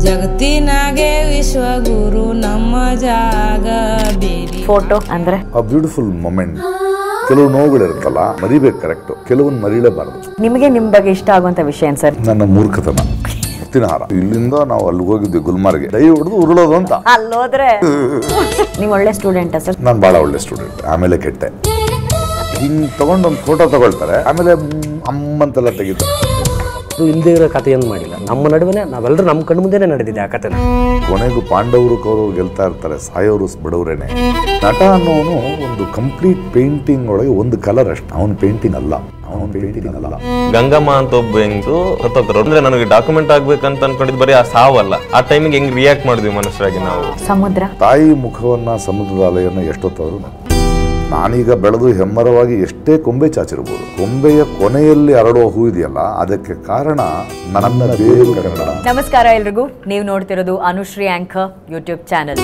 ಜಗತ್ತಿನಾಗೆ ವಿಶ್ವಗುರು ನಮ್ಮ ಜಾಗ ಬೇರೆ. ಫೋಟೋ ಅಂದ್ರೆ ಬ್ಯೂಟಿಫುಲ್ ಮೊಮೆಂಟ್. ಕೆಲವು ನೋವುಗಳಿರುತ್ತಲ್ಲ ಮರಿಬೇಕು, ಕರೆಕ್ಟ್. ಕೆಲವೊಂದು ಮರಿಲೇಬಾರದು. ನಿಮಗೆ ನಿಮ್ ಬಗ್ಗೆ ಇಷ್ಟ ಆಗುವಂತ ವಿಷಯ ಏನ್ ಸರ್? ನನ್ನ ಮೂರ್ಖತನ. ಮುತ್ತಿನಹಾರ. ಇಲ್ಲಿಂದ ನಾವು ಅಲ್ಲಿಗೆ ಹೋಗಿದ್ವಿ ಗುಲ್ಮಾರ್ಗೆ, ಡೈ ಹೊಡೆದು ಉರುಳೋದು ಅಂತ. ಅಲ್ಲೋದ್ರೆ ನೀವು ಒಳ್ಳೆ ಸ್ಟೂಡೆಂಟ್ ಸರ್? ನಾನು ಭಾಳ ಒಳ್ಳೆ ಸ್ಟೂಡೆಂಟ್. ಆಮೇಲೆ ಕೆಟ್ಟೆ. ಹಿಂಗೆ ತಗೊಂಡು ಒಂದು ಫೋಟೋ ತಗೊಳ್ತಾರೆ, ಆಮೇಲೆ ಅಮ್ಮಂತೆಲ್ಲ ತೆಗಿತಾರೆ. ಇಲ್ಲದೆ ಇರೋ ಕಥೆ ಏನು ಮಾಡಿಲ್ಲ. ನಮ್ಮ ನಡುವೆ ನಾವೆಲ್ಲರೂ ನಮ್ಮ ಕಣ್ಣು ಮುಂದೆನೇ ನಡೆದಿದೆ ಆ ಕಥೆನ. ಕೊನೆಗೂ ಪಾಂಡವರು ಕೌರವರು ಗೆಲ್ತಾ ಇರ್ತಾರೆ, ಸಾಯೋರು ಬಡವರೇನೆ. ನಟ ಅನ್ನೋನು ಒಂದು ಕಂಪ್ಲೀಟ್ ಪೇಂಟಿಂಗ್ ಒಳಗೆ ಒಂದು ಕಲರ್ ಅಷ್ಟೇ. ಅವನು ಪೇಂಟಿಂಗ್ ಅಲ್ಲ, ಅವನು ಪೇಂಟಿಂಗ್ ಅಲ್ಲ. ಗಂಗಮ್ಮ ಅಂತ ಒಬ್ಬ ಹೆಂಗ್ಸು ಸತ್ತೋಗ್ತಾರೆ. ಅಂದ್ರೆ ನನಗೆ ಡಾಕ್ಯುಮೆಂಟ್ ಆಗ್ಬೇಕಂತ ಅನ್ಕೊಂಡಿದ್ ಬರೀ ಆ ಸಾವಲ್ಲ, ಆ ಟೈಮಿಗೆ ಹೆಂಗ್ ರಿಯಾಕ್ಟ್ ಮಾಡಿದ್ವಿ ಮನುಷ್ಯರಾಗಿ ನಾವು. ಸಮುದ್ರ ತಾಯಿ ಮುಖವನ್ನ ಸಮುದ್ರದ ಅಲೆಯನ್ನ ಎಷ್ಟೊತ್ತಾದ್ರು ನಾನೀಗ ಬೆಳೆದು ಹೆಮ್ಮರವಾಗಿ ಎಷ್ಟೇ ಕೊಂಬೆ ಚಾಚಿರ್ಬೋದು, ಕೊಂಬೆಯ ಕೊನೆಯಲ್ಲಿ ಅರಳುವ ಹೂ ಇದೆಯಲ್ಲ, ಅದಕ್ಕೆ ಕಾರಣ ನನ್ನ ಬೇರು ಕನ್ನಡ. ನಮಸ್ಕಾರ ಎಲ್ರಿಗೂ. ನೀವು ನೋಡ್ತಿರೋದು ಅನುಶ್ರೀ ಆಂಕರ್ ಯೂಟ್ಯೂಬ್ ಚಾನಲ್.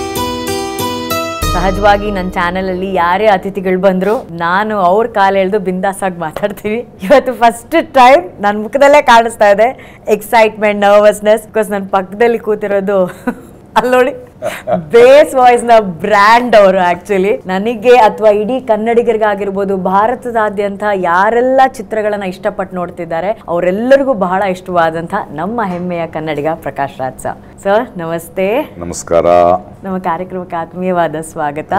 ಸಹಜವಾಗಿ ನನ್ನ ಚಾನಲ್ ಅಲ್ಲಿ ಯಾರೇ ಅತಿಥಿಗಳು ಬಂದ್ರು ನಾನು ಅವ್ರ ಕಾಲ ಎಳೆದು ಬಿಂದಾಸಾಗಿ ಮಾತಾಡ್ತೀವಿ. ಇವತ್ತು ಫಸ್ಟ್ ಟೈಮ್ ನನ್ನ ಮುಖದಲ್ಲೇ ಕಾಣಿಸ್ತಾ ಇದೆ ಎಕ್ಸೈಟ್ಮೆಂಟ್, ನರ್ವಸ್ನೆಸ್. ಬಿಕಾಸ್ ನನ್ನ ಪಕ್ಕದಲ್ಲಿ ಕೂತಿರೋದು ಅಲ್ಲಿ ನೋಡಿ ಬೇಸ್ ವಾಯ್ಸ್ ನ ಬ್ರ್ಯಾಂಡ್ ಅವರು. ಆಕ್ಚುಲಿ ನನಗೆ ಅಥವಾ ಇಡೀ ಕನ್ನಡಿಗರಿಗಾಗಿರ್ಬೋದು, ಭಾರತದಾದ್ಯಂತ ಯಾರೆಲ್ಲ ಚಿತ್ರಗಳನ್ನ ಇಷ್ಟಪಟ್ಟು ನೋಡ್ತಿದ್ದಾರೆ ಅವರೆಲ್ಲರಿಗೂ ಬಹಳ ಇಷ್ಟವಾದಂತ ನಮ್ಮ ಹೆಮ್ಮೆಯ ಕನ್ನಡಿಗ ಪ್ರಕಾಶ್ ರಾಜ್ ಸರ್. ನಮಸ್ತೆ. ನಮಸ್ಕಾರ. ನಮ್ಮ ಕಾರ್ಯಕ್ರಮಕ್ಕೆ ಆತ್ಮೀಯವಾದ ಸ್ವಾಗತ.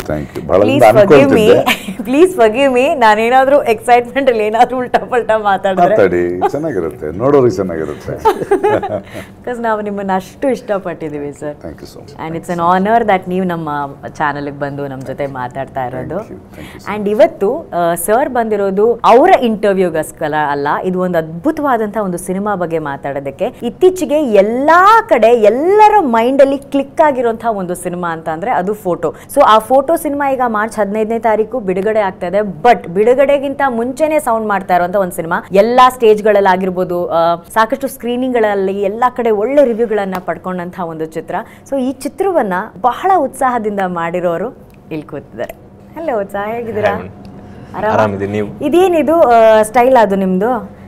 Please forgive me. ನಾನೇನಾದ್ರೂ ಎಕ್ಸೈಟ್ಮೆಂಟ್ ಅಲ್ಲಿ ಏನಾದ್ರೂ ಉಲ್ಟಾ ಪಲ್ಟಾ ಮಾತಾಡಿದ್ರೆ ಚೆನ್ನಾಗಿರುತ್ತೆ, ನೋಡೋರಿಗೆ ಚೆನ್ನಾಗಿರುತ್ತೆ. ಬಿಕಾಸ್ ನಾವು ನಿಮ್ಮನ್ನ ಅಷ್ಟು ಇಷ್ಟಪಟ್ಟಿದ್ದೀವಿ sir. Thank you so much. And it's an honour that ನೀವು ನಮ್ಮ ಚಾನಲ್ಗೆ ಬಂದು ನಮ್ಮ ಜೊತೆ ಮಾತಾಡ್ತಾ ಇರೋದು. ಆ್ಯಂಡ್ ಇವತ್ತು ಸರ್ ಬಂದಿರೋದು ಅವರ ಇಂಟರ್ವ್ಯೂಗೋಸ್ಕರ ಅಲ್ಲ, ಇದು ಒಂದು ಅದ್ಭುತವಾದಂಥ ಒಂದು ಸಿನಿಮಾ ಬಗ್ಗೆ ಮಾತಾಡೋದಕ್ಕೆ. ಇತ್ತೀಚೆಗೆ ಎಲ್ಲಾ ಕಡೆ ಎಲ್ಲರ ಮೈಂಡಲ್ಲಿ ಕ್ಲಿಕ್ ಆಗಿರುವಂತಹ ಒಂದು ಸಿನಿಮಾ ಅಂತ ಅಂದ್ರೆ ಅದು ಫೋಟೋ. ಸೊ ಆ ಫೋಟೋ ಸಿನಿಮಾ ಈಗ ಮಾರ್ಚ್ 15ನೇ ತಾರೀಕು ಬಿಡುಗಡೆ ಆಗ್ತಾ ಇದೆ. ಬಟ್ ಬಿಡುಗಡೆಗಿಂತ ಮುಂಚೆನೆ ಸೌಂಡ್ ಮಾಡ್ತಾ ಇರುವಂತ ಒಂದು ಸಿನಿಮಾ. ಎಲ್ಲಾ ಸ್ಟೇಜ್ಗಳಲ್ಲಿ ಆಗಿರ್ಬೋದು, ಸಾಕಷ್ಟು ಸ್ಕ್ರೀನಿಂಗ್ಗಳಲ್ಲಿ ಎಲ್ಲಾ ಕಡೆ ಒಳ್ಳೆ ರಿವ್ಯೂಗಳನ್ನ ಪಡ್ಕೊಂಡಂತಹ ಒಂದು ಚಿತ್ರ. ಸೊ ಈ ಚಿತ್ರವನ್ನ ಬಹಳ ಉತ್ಸಾಹದಿಂದ ಮಾಡಿರೋರು ಇಲ್ಲಿ ಕೂತಿದ್ದಾರೆ. ಹಲೋ ಉತ್ಸಾಹ, ಹೇಗಿದ್ದೀರಾ? ಆರಾಮಿದೆ. ನೀವು? ಇದೇನಿದು ಸ್ಟೈಲ್ ಅದು ನಿಮ್ದು?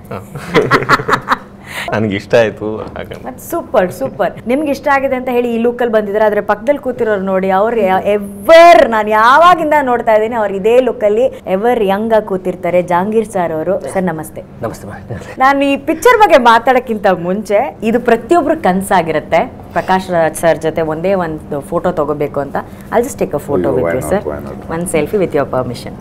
ನನಗೆ ಇಷ್ಟ ಆಯ್ತು. Super super. ನಿಮ್ಗೆ ಇಷ್ಟ ಆಗಿದೆ ಅಂತ ಹೇಳಿ ಈ ಲುಕ್ಕಲ್ಲಿ ಬಂದಿದ್ದಾರೆ. ಆದ್ರೆ ಪಕ್ಕದಲ್ಲಿ ಕೂತಿರೋರು ನೋಡಿ, ಅವ್ರು ಎವರ್, ನಾನು ಯಾವಾಗಿಂದ ನೋಡ್ತಾ ಇದ್ದೀನಿ ಅವ್ರು ಇದೇ ಲುಕ್ಕಲ್ಲಿ ಎವರ್ ಯಂಗ್ ಆಗಿ ಕೂತಿರ್ತಾರೆ. ಜಹಾಂಗೀರ್ ಸರ್ ಅವರು. ಸರ್ ನಮಸ್ತೆ. ನಮಸ್ತೆ. ನಾನು ಈ ಪಿಕ್ಚರ್ ಬಗ್ಗೆ ಮಾತಾಡೋಕ್ಕಿಂತ ಮುಂಚೆ, ಇದು ಪ್ರತಿಯೊಬ್ರು ಕನಸಾಗಿರುತ್ತೆ ಪ್ರಕಾಶ್ ರಾಜ್ ಸರ್ ಜೊತೆ ಒಂದೇ ಒಂದು ಫೋಟೋ ತಗೋಬೇಕು ಅಂತ. I just take a photo with you sir. One selfie with your permission.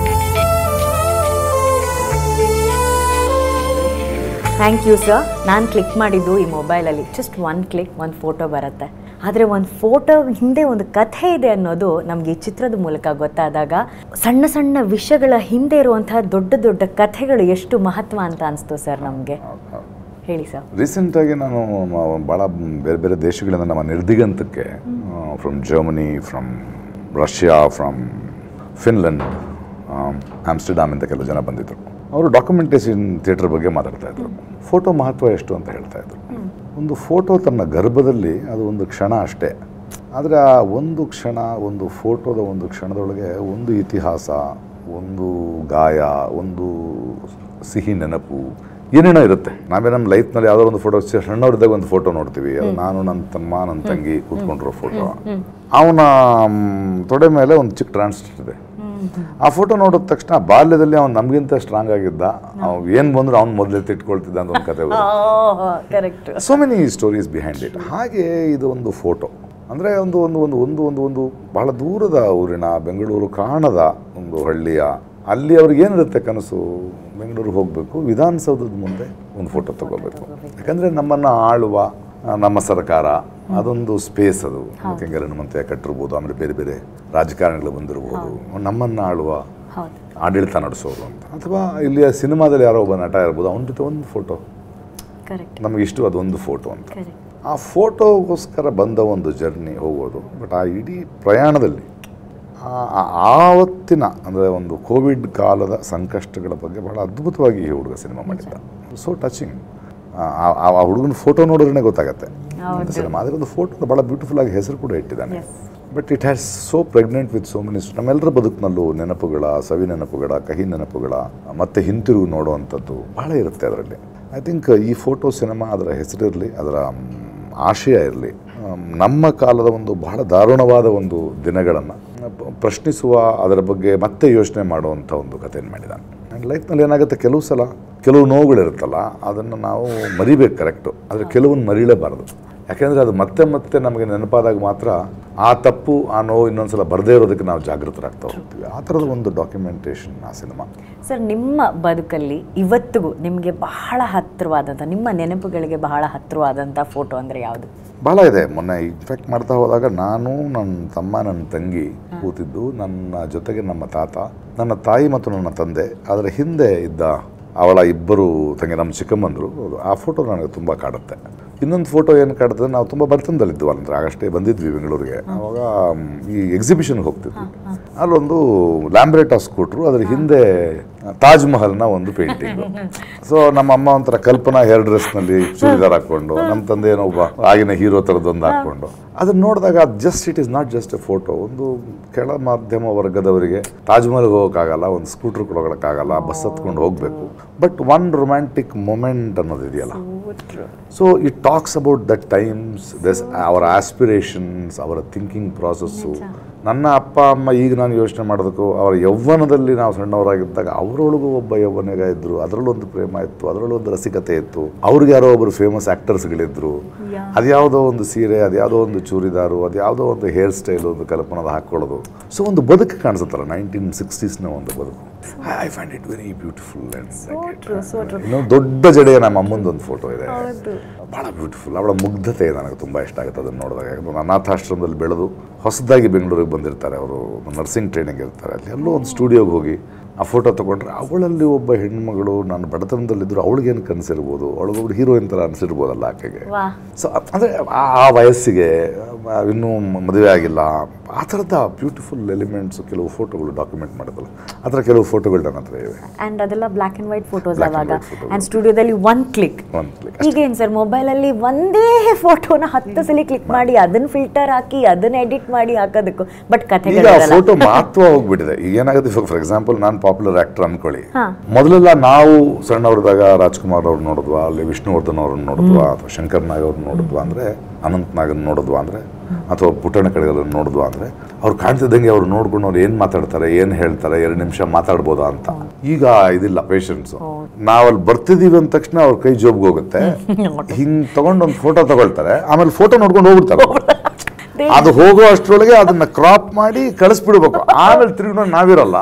Thank you sir. ನಾನು ಕ್ಲಿಕ್ ಮಾಡಿದ್ದು ಈ ಮೊಬೈಲಲ್ಲಿ ಜಸ್ಟ್ ಒನ್ ಕ್ಲಿಕ್ ಒಂದು ಫೋಟೋ ಬರುತ್ತೆ. ಆದರೆ ಒಂದು ಫೋಟೋ ಹಿಂದೆ ಒಂದು ಕಥೆ ಇದೆ ಅನ್ನೋದು ನಮಗೆ ಈ ಚಿತ್ರದ ಮೂಲಕ ಗೊತ್ತಾದಾಗ, ಸಣ್ಣ ಸಣ್ಣ ವಿಷಯಗಳ ಹಿಂದೆ ಇರುವಂತಹ ದೊಡ್ಡ ದೊಡ್ಡ ಕಥೆಗಳು ಎಷ್ಟು ಮಹತ್ವ ಅಂತ ಅನಿಸ್ತು ಸರ್ ನಮಗೆ. ಹೇಳಿ ಸರ್. ರೀಸೆಂಟಾಗಿ ನಾನು ಭಾಳ ಬೇರೆ ಬೇರೆ ದೇಶಗಳಿಂದ ನಮ್ಮ ನಿರ್ದಿಗಂತಕ್ಕೆ, from Germany, from Russia, from Finland, Amsterdam ಅಂತ ಕೆಲವು ಜನ ಬಂದಿದ್ದರು. ಅವರು ಡಾಕ್ಯುಮೆಂಟೇಷನ್ ಥಿಯೇಟರ್ ಬಗ್ಗೆ ಮಾತಾಡ್ತಾ ಇದ್ರು. ಫೋಟೋ ಮಹತ್ವ ಎಷ್ಟು ಅಂತ ಹೇಳ್ತಾ ಇದ್ರು. ಒಂದು ಫೋಟೋ ತನ್ನ ಗರ್ಭದಲ್ಲಿ ಅದು ಒಂದು ಕ್ಷಣ ಅಷ್ಟೇ. ಆದರೆ ಆ ಒಂದು ಕ್ಷಣ, ಒಂದು ಫೋಟೋದ ಒಂದು ಕ್ಷಣದೊಳಗೆ ಒಂದು ಇತಿಹಾಸ, ಒಂದು ಗಾಯ, ಒಂದು ಸಿಹಿ ನೆನಪು, ಏನೇನೋ ಇರುತ್ತೆ. ನಾವೇ ನಮ್ಮ ಲೈಫ್ನಲ್ಲಿ ಯಾವುದೋ ಒಂದು ಫೋಟೋ, ಸಣ್ಣವ್ರದಾಗ ಒಂದು ಫೋಟೋ ನೋಡ್ತೀವಿ. ಅದು ನಾನು, ನನ್ನ ತಮ್ಮ, ನನ್ನ ತಂಗಿ ಕೂತ್ಕೊಂಡಿರೋ ಫೋಟೋ. ಅವನ ತೊಡೆ ಮೇಲೆ ಒಂದು ಚಿಕ್ಕ ಟ್ರಾನ್ಸ್ಲೇಟ್ ಇದೆ. ಆ ಫೋಟೋ ನೋಡಿದ ತಕ್ಷಣ ಬಾಲ್ಯದಲ್ಲಿ ಅವ್ನು ನಮಗಿಂತ ಸ್ಟ್ರಾಂಗ್ ಆಗಿದ್ದ, ಅವ್ನು ಏನು ಬಂದ್ರು ಅವ್ನು ಮೊದಲೇ ತಿಟ್ಕೊಳ್ತಿದ್ದ ಅಂತ ಒಂದು ಕತೆ. So many stories behind it. ಹಾಗೆ ಇದು ಒಂದು ಫೋಟೋ ಅಂದರೆ ಒಂದು ಒಂದು ಒಂದು ಒಂದು ಒಂದು ಒಂದು ಬಹಳ ದೂರದ ಊರಿನ, ಬೆಂಗಳೂರು ಕಾಣದ ಒಂದು ಹಳ್ಳಿಯ, ಅಲ್ಲಿ ಅವ್ರಿಗೆ ಏನಿರುತ್ತೆ ಕನಸು, ಬೆಂಗಳೂರಿಗೆ ಹೋಗಬೇಕು, ವಿಧಾನಸೌಧದ ಮುಂದೆ ಒಂದು ಫೋಟೋ ತಗೋಬೇಕು. ಯಾಕಂದರೆ ನಮ್ಮನ್ನು ಆಳುವ ನಮ್ಮ ಸರ್ಕಾರ ಅದೊಂದು ಸ್ಪೇಸ್, ಅದು ಕೆಂಗರನಮಂತೆ ಕಟ್ಟಿರ್ಬೋದು, ಆಮೇಲೆ ಬೇರೆ ಬೇರೆ ರಾಜಕಾರಣಿಗಳು ಬಂದಿರ್ಬೋದು, ನಮ್ಮನ್ನು ಆಳುವ ಆಡಳಿತ ನಡೆಸೋರು ಅಂತ. ಅಥವಾ ಇಲ್ಲಿಯ ಸಿನಿಮಾದಲ್ಲಿ ಯಾರೋ ಒಬ್ಬ ನಟ ಇರ್ಬೋದು, ಅವನ ಜೊತೆ ಒಂದು ಫೋಟೋ ನಮಗಿಷ್ಟು, ಅದೊಂದು ಫೋಟೋ ಅಂತ. ಆ ಫೋಟೋಗೋಸ್ಕರ ಬಂದ ಒಂದು ಜರ್ನಿ ಹೋಗೋದು. ಬಟ್ ಆ ಇಡೀ ಪ್ರಯಾಣದಲ್ಲಿ ಆವತ್ತಿನ ಅಂದರೆ ಒಂದು ಕೋವಿಡ್ ಕಾಲದ ಸಂಕಷ್ಟಗಳ ಬಗ್ಗೆ ಬಹಳ ಅದ್ಭುತವಾಗಿ ಈ ಹುಡುಗ ಸಿನಿಮಾ ಮಾಡಿದ್ದ. So touching. ಆ ಹುಡುಗನ ಫೋಟೋ ನೋಡಿದ್ರೆ ಗೊತ್ತಾಗತ್ತೆ ಸಿನಿಮಾ. ಆದರೆ ಒಂದು ಫೋಟೋ ಭಾಳ ಬ್ಯೂಟಿಫುಲ್ ಆಗಿ ಹೆಸರು ಕೂಡ ಇಟ್ಟಿದ್ದಾನೆ. But it has so pregnant with so many. ನಮ್ಮೆಲ್ಲರ ಬದುಕಿನಲ್ಲೂ ನೆನಪುಗಳ, ಸವಿ ನೆನಪುಗಳ, ಕಹಿ ನೆನಪುಗಳ, ಮತ್ತೆ ಹಿಂತಿರುಗಿ ನೋಡುವಂಥದ್ದು ಭಾಳ ಇರುತ್ತೆ ಅದರಲ್ಲಿ. ಐ ಥಿಂಕ್ ಈ ಫೋಟೋ ಸಿನಿಮಾ ಅದರ ಹೆಸರಿರಲಿ, ಅದರ ಆಶಯ ಇರಲಿ, ನಮ್ಮ ಕಾಲದ ಒಂದು ಬಹಳ ದಾರುಣವಾದ ಒಂದು ದಿನಗಳನ್ನು ಪ್ರಶ್ನಿಸುವ, ಅದರ ಬಗ್ಗೆ ಮತ್ತೆ ಯೋಚನೆ ಮಾಡುವಂಥ ಒಂದು ಕಥೆಯನ್ನು ಮಾಡಿದ್ದಾನೆ. ಆ್ಯಂಡ್ ಲೈಫ್ನಲ್ಲಿ ಏನಾಗುತ್ತೆ, ಕೆಲವು ನೋವುಗಳಿರುತ್ತಲ್ಲ ಅದನ್ನು ನಾವು ಮರಿಬೇಕು ಕರೆಕ್ಟು, ಆದರೆ ಕೆಲವೊಂದು ಮರಿಲೇಬಾರ್ದು. ಯಾಕೆಂದರೆ ಅದು ಮತ್ತೆ ಮತ್ತೆ ನಮಗೆ ನೆನಪಾದಾಗ ಮಾತ್ರ ಆ ತಪ್ಪು, ಆ ನೋವು ಇನ್ನೊಂದ್ಸಲ ಬರದೇ ಇರೋದಕ್ಕೆ ನಾವು ಜಾಗೃತರಾಗ್ತಾ ಹೋಗ್ತೀವಿ. ಆ ಥರದ ಒಂದು ಡಾಕ್ಯುಮೆಂಟೇಷನ್ ಆ ಸಿನಿಮಾ. ಸರ್, ನಿಮ್ಮ ಬದುಕಲ್ಲಿ ಇವತ್ತಿಗೂ ನಿಮಗೆ ಬಹಳ ಹತ್ತಿರವಾದಂಥ, ನಿಮ್ಮ ನೆನಪುಗಳಿಗೆ ಬಹಳ ಹತ್ತಿರವಾದಂಥ ಫೋಟೋ ಅಂದರೆ ಯಾವುದು? ಭಾಳ ಇದೆ. ಮೊನ್ನೆ ಇನ್ಫ್ಯಾಕ್ಟ್ ಮಾಡ್ತಾ ಹೋದಾಗ ನಾನು, ನನ್ನ ತಮ್ಮ, ನನ್ನ ತಂಗಿ ಕೂತಿದ್ದು, ನನ್ನ ಜೊತೆಗೆ ನಮ್ಮ ತಾತ, ನನ್ನ ತಾಯಿ ಮತ್ತು ನನ್ನ ತಂದೆ, ಅದರ ಹಿಂದೆ ಇದ್ದ ಅವಳ ಇಬ್ಬರು ತಂಗಿ, ನಮ್ಮ ಚಿಕ್ಕಮ್ಮಂದರು. ಆ ಫೋಟೋ ನನಗೆ ತುಂಬ ಕಾಡುತ್ತೆ. ಇನ್ನೊಂದು ಫೋಟೋ ಏನು ಕಾಡುತ್ತೆ, ನಾವು ತುಂಬ ಬರ್ತನದಲ್ಲಿದ್ವಿ, ಅಂದರೆ ಆಗಷ್ಟೇ ಬಂದಿದ್ವಿ ಬೆಂಗಳೂರಿಗೆ. ಆವಾಗ ಈ ಎಕ್ಸಿಬಿಷನ್ಗೆ ಹೋಗ್ತಿದ್ವಿ. ಅಲ್ಲೊಂದು ಲ್ಯಾಂಬ್ರೆಟಾ ಸ್ಕೂಟ್ರು, ಅದ್ರ ಹಿಂದೆ ತಾಜ್ ಮಹಲ್ನ ಒಂದು ಪೇಂಟಿಂಗು. ಸೊ ನಮ್ಮ ಅಮ್ಮ ಒಂಥರ ಕಲ್ಪನಾ ಹೇರ್ ಡ್ರೆಸ್ನಲ್ಲಿ ಚೂಡಿದಾರ್ ಹಾಕ್ಕೊಂಡು, ನಮ್ಮ ತಂದೆ ಏನೋ ಒಬ್ಬ ಆಗಿನ ಹೀರೋ ಥರದ್ದೊಂದು ಹಾಕ್ಕೊಂಡು, ಅದನ್ನ ನೋಡಿದಾಗ it is not just a photo. ಒಂದು ಕೆಳ ಮಾಧ್ಯಮ ವರ್ಗದವರಿಗೆ ತಾಜ್ ಮಹಲ್ಗೆ ಹೋಗೋಕ್ಕಾಗಲ್ಲ, ಒಂದು ಸ್ಕೂಟ್ರ್ ಕೊಡೋಕ್ಕಾಗಲ್ಲ, ಬಸ್ ಹತ್ಕೊಂಡು ಹೋಗಬೇಕು. ಬಟ್ ಒನ್ ರೊಮ್ಯಾಂಟಿಕ್ ಮೊಮೆಂಟ್ ಅನ್ನೋದಿದೆಯಲ್ಲ, so it talks about that times, ಅವರ ಆಸ್ಪಿರೇಷನ್ಸ್, ಅವರ ಥಿಂಕಿಂಗ್ ಪ್ರಾಸೆಸ್ಸು. ನನ್ನ ಅಪ್ಪ ಅಮ್ಮ ಈಗ ನಾನು ಯೋಚನೆ ಮಾಡೋದಕ್ಕೂ, ಅವರ ಯೌವನದಲ್ಲಿ ನಾವು ಸಣ್ಣವರಾಗಿದ್ದಾಗ ಅವರೊಳಗೂ ಒಬ್ಬ ಯೌವನಿಗ ಇದ್ದರು, ಅದರಲ್ಲೊಂದು ಪ್ರೇಮ ಇತ್ತು, ಅದರಲ್ಲೊಂದು ರಸಿಕತೆ ಇತ್ತು. ಅವ್ರಿಗೆ ಯಾರೋ ಒಬ್ಬರು ಫೇಮಸ್ ಆ್ಯಕ್ಟರ್ಸ್ಗಳಿದ್ರು. ಅದ್ಯಾವುದೋ ಒಂದು ಸೀರೆ, ಅದ್ಯಾವುದೋ ಒಂದು ಚೂರಿದಾರು, ಅದ್ಯಾವುದೋ ಒಂದು ಹೇರ್ ಸ್ಟೈಲು, ಒಂದು ಕಲ್ಪನಾದ ಹಾಕ್ಕೊಳ್ಳೋದು. ಸೊ ಒಂದು ಬದುಕು ಕಾಣಿಸುತ್ತಲ್ಲ 1960s ಒಂದು ಬದುಕು. I find it very beautiful. ಇನ್ನೊಂದು ದೊಡ್ಡ ಜಡೆಯ ನಮ್ಮ ಅಮ್ಮಂದೊಂದು ಫೋಟೋ ಇದೆ, ಭಾಳ ಬ್ಯೂಟಿಫುಲ್. ಅವಳ ಮುಗ್ಧತೆ ನನಗೆ ತುಂಬ ಇಷ್ಟ ಆಗುತ್ತೆ ಅದನ್ನು ನೋಡಿದಾಗ. ಯಾಕಂದ್ರೆ ಅನಾಥಾಶ್ರಮದಲ್ಲಿ ಬೆಳೆದು ಹೊಸದಾಗಿ ಬೆಂಗಳೂರಿಗೆ ಬಂದಿರ್ತಾರೆ, ಅವರು ನರ್ಸಿಂಗ್ ಟ್ರೈನಿಂಗ್ ಇರ್ತಾರೆ. ಅಲ್ಲಿ ಎಲ್ಲೋ ಒಂದು ಸ್ಟುಡಿಯೋಗೆ ಹೋಗಿ ಆ ಫೋಟೋ ತೊಗೊಂಡ್ರೆ ಅವಳಲ್ಲಿ ಒಬ್ಬ ಹೆಣ್ಮಗಳು, ನಾನು ಬಡತನದಲ್ಲಿದ್ದರೂ ಅವಳಿಗೇನು ಕನಸಿರ್ಬೋದು, ಅವಳಿಗೊಬ್ರು ಹೀರೋಯಿನ್ ಥರ ಅನಿಸಿರ್ಬೋದಲ್ಲ ಆಕೆಗೆ. ಸೊ ಅಂದರೆ ಆ ವಯಸ್ಸಿಗೆ ಇನ್ನೂ ಮದುವೆ ಆಗಿಲ್ಲ, ಆ ಥರದ ಬ್ಯೂಟಿಫುಲ್ ಎಲಿಮೆಂಟ್ಸು ಕೆಲವು ಫೋಟೋಗಳು ಡಾಕ್ಯುಮೆಂಟ್ ಮಾಡೋದಲ್ಲ, ಆ ಥರ ಕೆಲವು ಫೋಟೋಗಳು ನನ್ನ ಹತ್ರ ಇವೆ. ಆ್ಯಂಡ್ ಅದೆಲ್ಲ ಬ್ಲ್ಯಾಕ್ ಆ್ಯಂಡ್ ವೈಟ್ ಫೋಟೋಸ್ ಆವಾಗ. ಆ್ಯಂಡ್ ಸ್ಟುಡಿಯೋದಲ್ಲಿ ಒನ್ ಕ್ಲಿಕ್. ಈಗೇನು ಸರ್, ಮೊಬೈಲಲ್ಲಿ ಒಂದೇ ಫೋಟೋನ 10 ಸಲ ಕ್ಲಿಕ್ ಮಾಡಿ ಅದನ್ನ ಫಿಲ್ಟರ್ ಹಾಕಿ ಅದನ್ನ ಎಡಿಟ್ ಮಾಡಿ ಹಾಕೋದಕ್ಕೂ. ಬಟ್ ಕಥೆಗಳು ಫೋಟೋ ಮಹತ್ವ ಹೋಗ್ಬಿಟ್ಟಿದೆ. ಈಗ ಏನಾಗುತ್ತೆ, ಫಾರ್ ಎಕ್ಸಾಂಪಲ್ ನಾನು ಪಾಪ್ಯುಲರ್ ಆಕ್ಟರ್ ಅನ್ಕೊಳ್ಳಿ. ಮೊದಲೆಲ್ಲ ನಾವು ಸಣ್ಣವ್ರದಾಗ ರಾಜ್ಕುಮಾರ್ ಅವ್ರು ನೋಡಿದ್ವಾ, ಅಲ್ಲಿ ವಿಷ್ಣುವರ್ಧನ್ ಅವ್ರನ್ನ ನೋಡಿದ್ವಾ, ಅಥವಾ ಶಂಕರ್ ನಾಗ್ ಅವ್ರನ್ನ ನೋಡಿದ್ವಾ, ಅಂದರೆ ಅನಂತ್ ನಾಗನ್ ನೋಡಿದ್ವಾ, ಅಂದರೆ ಅಥವಾ ಪುಟ್ಟಣ ಕಡೆಗಳನ್ನು ನೋಡಿದ್ವಾ, ಅಂದರೆ ಅವ್ರು ಕಾಣ್ತಿದ್ದಂಗೆ ಅವ್ರು ನೋಡ್ಕೊಂಡು ಅವ್ರು ಏನು ಮಾತಾಡ್ತಾರೆ, ಏನು ಹೇಳ್ತಾರೆ, 2 ನಿಮಿಷ ಮಾತಾಡ್ಬೋದಾ ಅಂತ. ಈಗ ಇದಿಲ್ಲ ಪೇಷನ್ಸು. ನಾವಲ್ಲಿ ಬರ್ತಿದ್ದೀವಿ ಅಂದ ತಕ್ಷಣ ಅವ್ರ ಕೈ ಜೋಬ್ಗೆ ಹೋಗುತ್ತೆ, ಹಿಂಗೆ ತಗೊಂಡೊಂದು ಫೋಟೋ ತಗೊಳ್ತಾರೆ, ಆಮೇಲೆ ಫೋಟೋ ನೋಡ್ಕೊಂಡು ಹೋಗ್ಬಿಡ್ತಾರೆ. ಅದು ಹೋಗೋ ಅಷ್ಟರೊಳಗೆ ಅದನ್ನ ಕ್ರಾಪ್ ಮಾಡಿ ಕಳಿಸ್ಬಿಡ್ಬೇಕು, ಆಮೇಲೆ ತಿರುಗಿ ನಾವಿರಲ್ಲ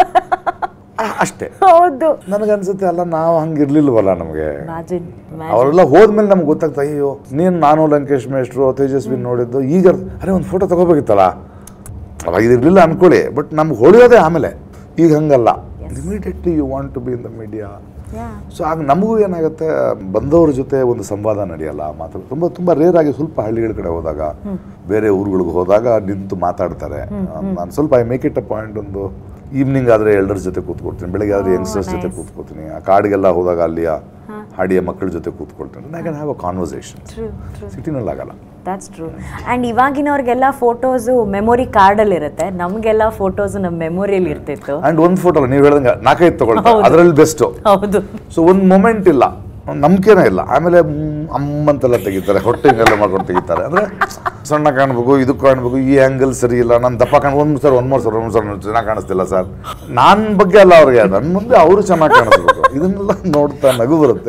ಅಷ್ಟೇ. ಹೌದು, ನನಗನ್ಸುತ್ತೆ ಅಲ್ಲ, ನಾವು ಹಂಗಿರ್ಲಿಲ್ವಲ್ಲ. ನಮಗೆ ಅವರೆಲ್ಲ ಹೋದ್ಮೇಲೆ ನಮ್ಗೆ ಗೊತ್ತಾಗ್ತಾ, ಅಯ್ಯೋ ನಾನು ಲಂಕೇಶ್ ಮೇಷ್ಟ್ರು, ತೇಜಸ್ವಿ ನೋಡಿದ್ದು, ಈಗ ಅರೆ ಒಂದು ಫೋಟೋ ತಗೋಬೇಕಿತ್ತಲ್ಲ, ಅವಾಗ ಇದಿರಲಿಲ್ಲ ಅನ್ಕೊಳ್ಳಿ. ಬಟ್ ನಮ್ಗೆ ಹೊಳೆಯೋದೇ ಆಮೇಲೆ. ಈಗ ಹಂಗಲ್ಲ, immediately you want to be in the media. So ಆಗ ನಮಗೂ ಏನಾಗುತ್ತೆ, ಬಂದವ್ರ ಜೊತೆ ಒಂದು ಸಂವಾದ ನಡೆಯಲ್ಲ, ಮಾತಾಡೋದು ತುಂಬ ತುಂಬ ರೇರ್ ಆಗಿ. ಸ್ವಲ್ಪ ಹಳ್ಳಿಗಳ ಕಡೆ ಹೋದಾಗ, ಬೇರೆ ಊರುಗಳಿಗೆ ಹೋದಾಗ ನಿಂತು ಮಾತಾಡ್ತಾರೆ. ನಾನು ಸ್ವಲ್ಪ I make it a point, ಒಂದು ಈವ್ನಿಂಗ್ ಆದರೆ ಎಲ್ಡರ್ಸ್ ಜೊತೆ ಕೂತ್ಕೊಳ್ತೀನಿ, ಬೆಳಗ್ಗೆ ಆದರೆ ಯಂಗ್ಸ್ಟರ್ಸ್ ಜೊತೆ ಕೂತ್ಕೊಳ್ತೀನಿ. ಆ ಕಾಡಿಗೆಲ್ಲ ಹೋದಾಗ ಅಲ್ಲಿಯ ಹಾಡಿಯ ಮಕ್ಕಳ ಜೊತೆ ಕೂತ್ಕೊಳ್ತೀನಿ. I can have a conversation. ಸಿಟಿನಲ್ಲಿ ಆಗಲ್ಲ. That's true. ಆ್ಯಂಡ್ ಇವಾಗಿನವ್ರಿಗೆಲ್ಲ ಫೋಟೋಸು ಮೆಮೊರಿ ಕಾರ್ಡಲ್ಲಿ ಇರುತ್ತೆ, ನಮಗೆಲ್ಲ ಫೋಟೋಸು ನಮ್ಮ ಮೆಮೊರಿಯಲ್ಲಿ ಇರ್ತಿತ್ತು. ಆ್ಯಂಡ್ ಒಂದು ಫೋಟೋ ನೀವು ಹೇಳ್ದಂಗೆ 4-5 ತಗೊಳ್ತಾರೆ, ಅದರಲ್ಲಿ ಬೆಸ್ಟು. ಹೌದು. ಸೊ ಒಂದು ಮೊಮೆಂಟ್ ಇಲ್ಲ, ನಂಬಿಕೆನೇ ಇಲ್ಲ. ಆಮೇಲೆ ಅಮ್ಮಂತೆಲ್ಲ ತೆಗಿತಾರೆ, ಹೊಟ್ಟೆಗೆಲ್ಲ ಮಾಡ್ಕೊಂಡು ತೆಗಿತಾರೆ. ಅಂದರೆ ಸಣ್ಣ ಕಾಣಬೇಕು, ಇದು ಕಾಣಬೇಕು, ಈ ಆ್ಯಂಗಲ್ ಸರಿ ಇಲ್ಲ, ನಾನು ದಪ್ಪ ಒಂದು ಸರ್ ಚೆನ್ನಾಗಿ ಕಾಣಿಸ್ತಿಲ್ಲ ಸರ್. ನನ್ನ ಬಗ್ಗೆ ಅಲ್ಲ ಅವ್ರಿಗೆ, ನನ್ನ ಮುಂದೆ ಅವರು ಚೆನ್ನಾಗಿ ಕಾಣಿಸ್ಬೇಕು. ಇದನ್ನೆಲ್ಲ ನೋಡ್ತಾ ನಗು ಬರುತ್ತೆ.